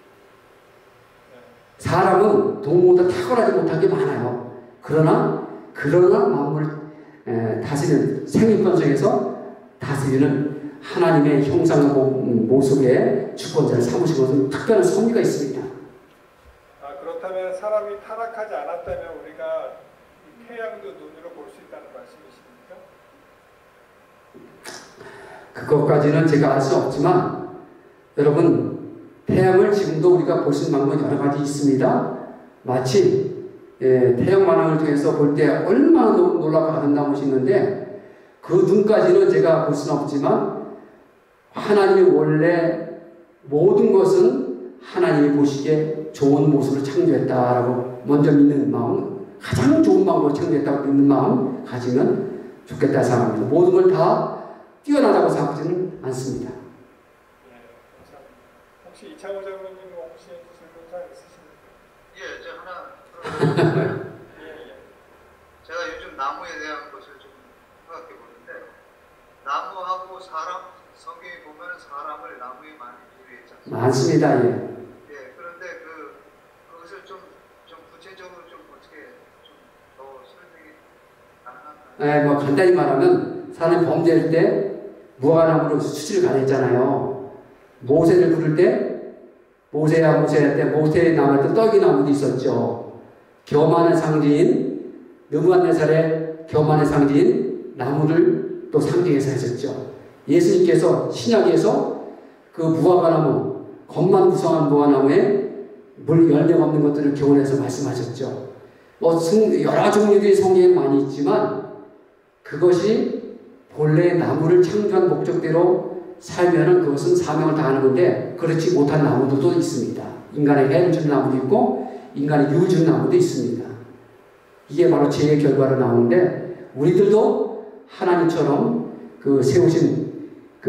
사람은 동물보다 탁월하지 못한 게 많아요. 그러나 만물 다스리는 생육권성에서 다스리는 하나님의 형상과 모습의 주권자를 삼으신 것은 특별한 섭리가 있습니다. 그렇다면 사람이 타락하지 않았다면 우리가 이 태양도 눈으로 볼 수 있다는 말씀이십니까? 그것까지는 제가 알 수 없지만 여러분 태양을 지금도 우리가 볼 수 있는 방법이 여러 가지 있습니다. 마치 태양 만왕을 통해서 볼 때 얼마나 놀랍고 아름다운 것이 있는데 그 눈까지는 제가 볼 수는 없지만 하나님이 원래 모든 것은 하나님이 보시기에 좋은 모습으로 창조했다라고 먼저 믿는 마음, 가장 좋은 방법으로 창조했다고 믿는 마음 가지면 좋겠다 생각합니다. 모든 걸 다 뛰어나다고 생각하지는 않습니다. 네, 감사합니다. 혹시 이창호 장로님 혹시 질문사항 있으십니까? 예, 저 하나 물어볼까요? 예. 제가 요즘 나무에 대한 것을 좀 생각해 보는데 나무하고 사람, 성경에 보면 사람을 나무에 많이 비유했지 않습니까? 많습니다. 예. 예, 그런데 그것을 좀 구체적으로 좀 어떻게 좀 더 설명이 가능한가요? 뭐 간단히 말하면 사람이 범죄할 때 무화과나무로 수치를 가렸잖아요. 모세를 부를 때 모세야 모세 할 때 모세의 나무에 떡이 나무도 있었죠. 교만의 상징인 느부갓네살의 교만의 상징인 나무를 또 상징해서 했었죠. 예수님께서 신약에서 그 무화과나무 겉만 구성한 무화과나무에 물 열매가 없는 것들을 교훈해서 말씀하셨죠. 여러 종류의 성경이 많이 있지만 그것이 본래 나무를 창조한 목적대로 살면은 그것은 사명을 다하는 건데 그렇지 못한 나무들도 있습니다. 인간의 해를 주는 나무도 있고 인간의 유를 주는 나무도 있습니다. 이게 바로 죄의 결과로 나오는데 우리들도 하나님처럼 그 세우신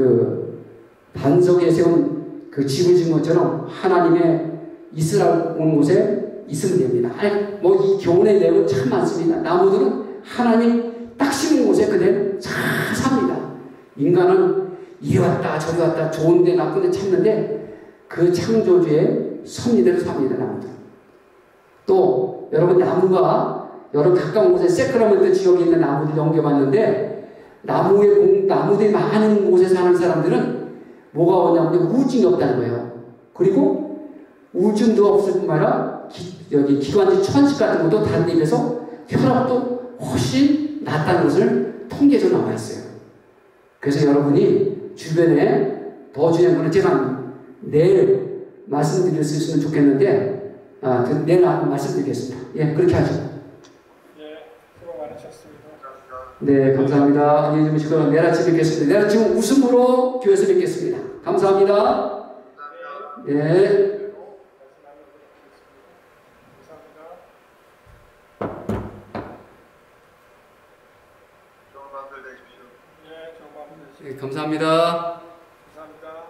그 반석에 세운 그 집을 지은 것처럼 하나님의 있으라고 온 곳에 있으면 됩니다. 이 교훈의 내용은 참 많습니다. 나무들은 하나님 딱 심은 곳에 그대로 잘 삽니다. 인간은 이리 왔다 저리 왔다 좋은데 나쁜데 찾는데 그 창조주의 섭리대로 삽니다. 나무들. 또 여러분 나무가 여러 가까운 곳에 세크라멘트 지역에 있는 나무들 옮겨봤는데 나무들이 많은 곳에 사는 사람들은 뭐가 오냐면 우울증이 없다는 거예요. 그리고 우울증도 없을 뿐만 아니라 여기 기관지 천식 같은 것도 다른 데 비해서 혈압도 훨씬 낫다는 것을 통계적으로 나와 있어요. 그래서 여러분이 주변에 더 중요한 거는 제가 내일 말씀드릴 수 있으면 좋겠는데 내일 한번 말씀드리겠습니다. 예, 그렇게 하죠. 예, 수고 많으셨습니다. 네, 감사합니다. 안녕히 주무시고 내일 아침 뵙겠습니다. 내일 아침 웃음으로 교회에서 뵙겠습니다. 감사합니다. 네. 네, 감사합니다. 감사합니다.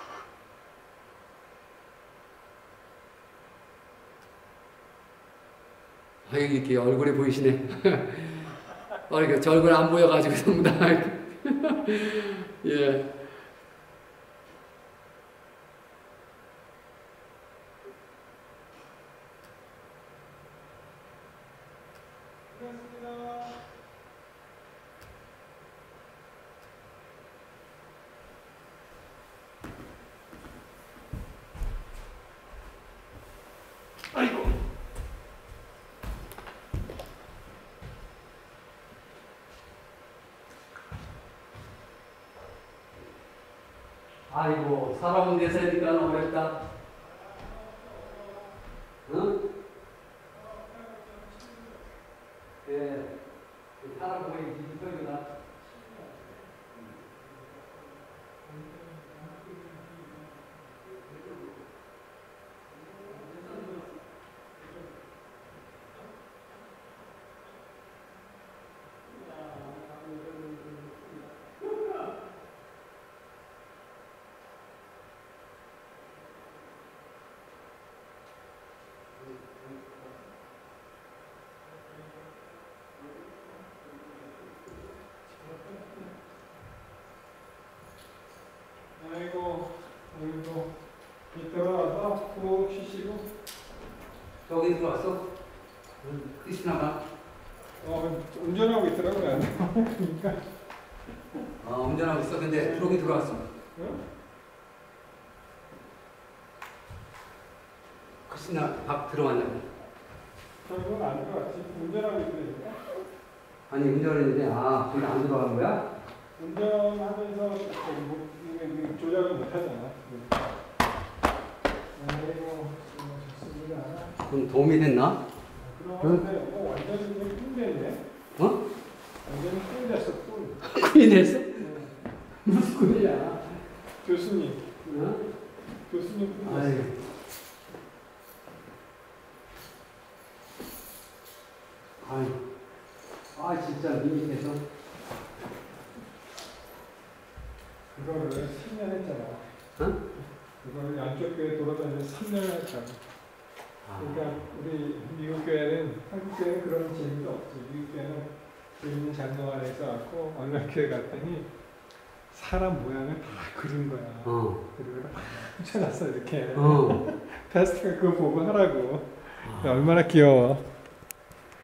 이렇게 얼굴이 보이시네. 저 얼굴 안 보여가지고 전부 다. 예. 아이고. 아이고, 사람은 대세니까 어렵다. 응? 예, 사람 보기 기쁘구나. 아이고, 이따가 와서 푹 쉬시고. 저기 들어왔어? 크리스나가? 운전하고 있더라고요. 그러니까. 운전하고 있어. 근데 저기 들어왔어. 응? 크리스나 밥 들어왔냐고. 결국은 안 들어왔지. 운전하고 있으니까. 아니, 운전했는데, 근데 안 들어간 거야? 운전하면서 이게 조작을 못 하잖아. 아이고, 좋습니다. 그럼 도움이 됐나? 그런데 완전히 꿀됐네. 어? 완전히 꿀됐어, 꿀. 꿀이 됐어? 네. 무슨 꿀이야? 교수님. 응? 교수님 꿀됐어. 아유, 진짜 밋밋해서. 그거를 10년 했잖아. 응? 그거를 양쪽 교회 돌아다니면서 3년을 했잖아. 그러니까 우리 미국 교회는, 한국 교회는 그런 재미가 없지. 미국 교회는 재밌는 장로 안에서 왔고, 어느 교회 갔더니 사람 모양을 다 그린 거야. 그리고 훔쳐놨어, 이렇게. 패스트가 그거 보고 하라고. 얼마나 귀여워.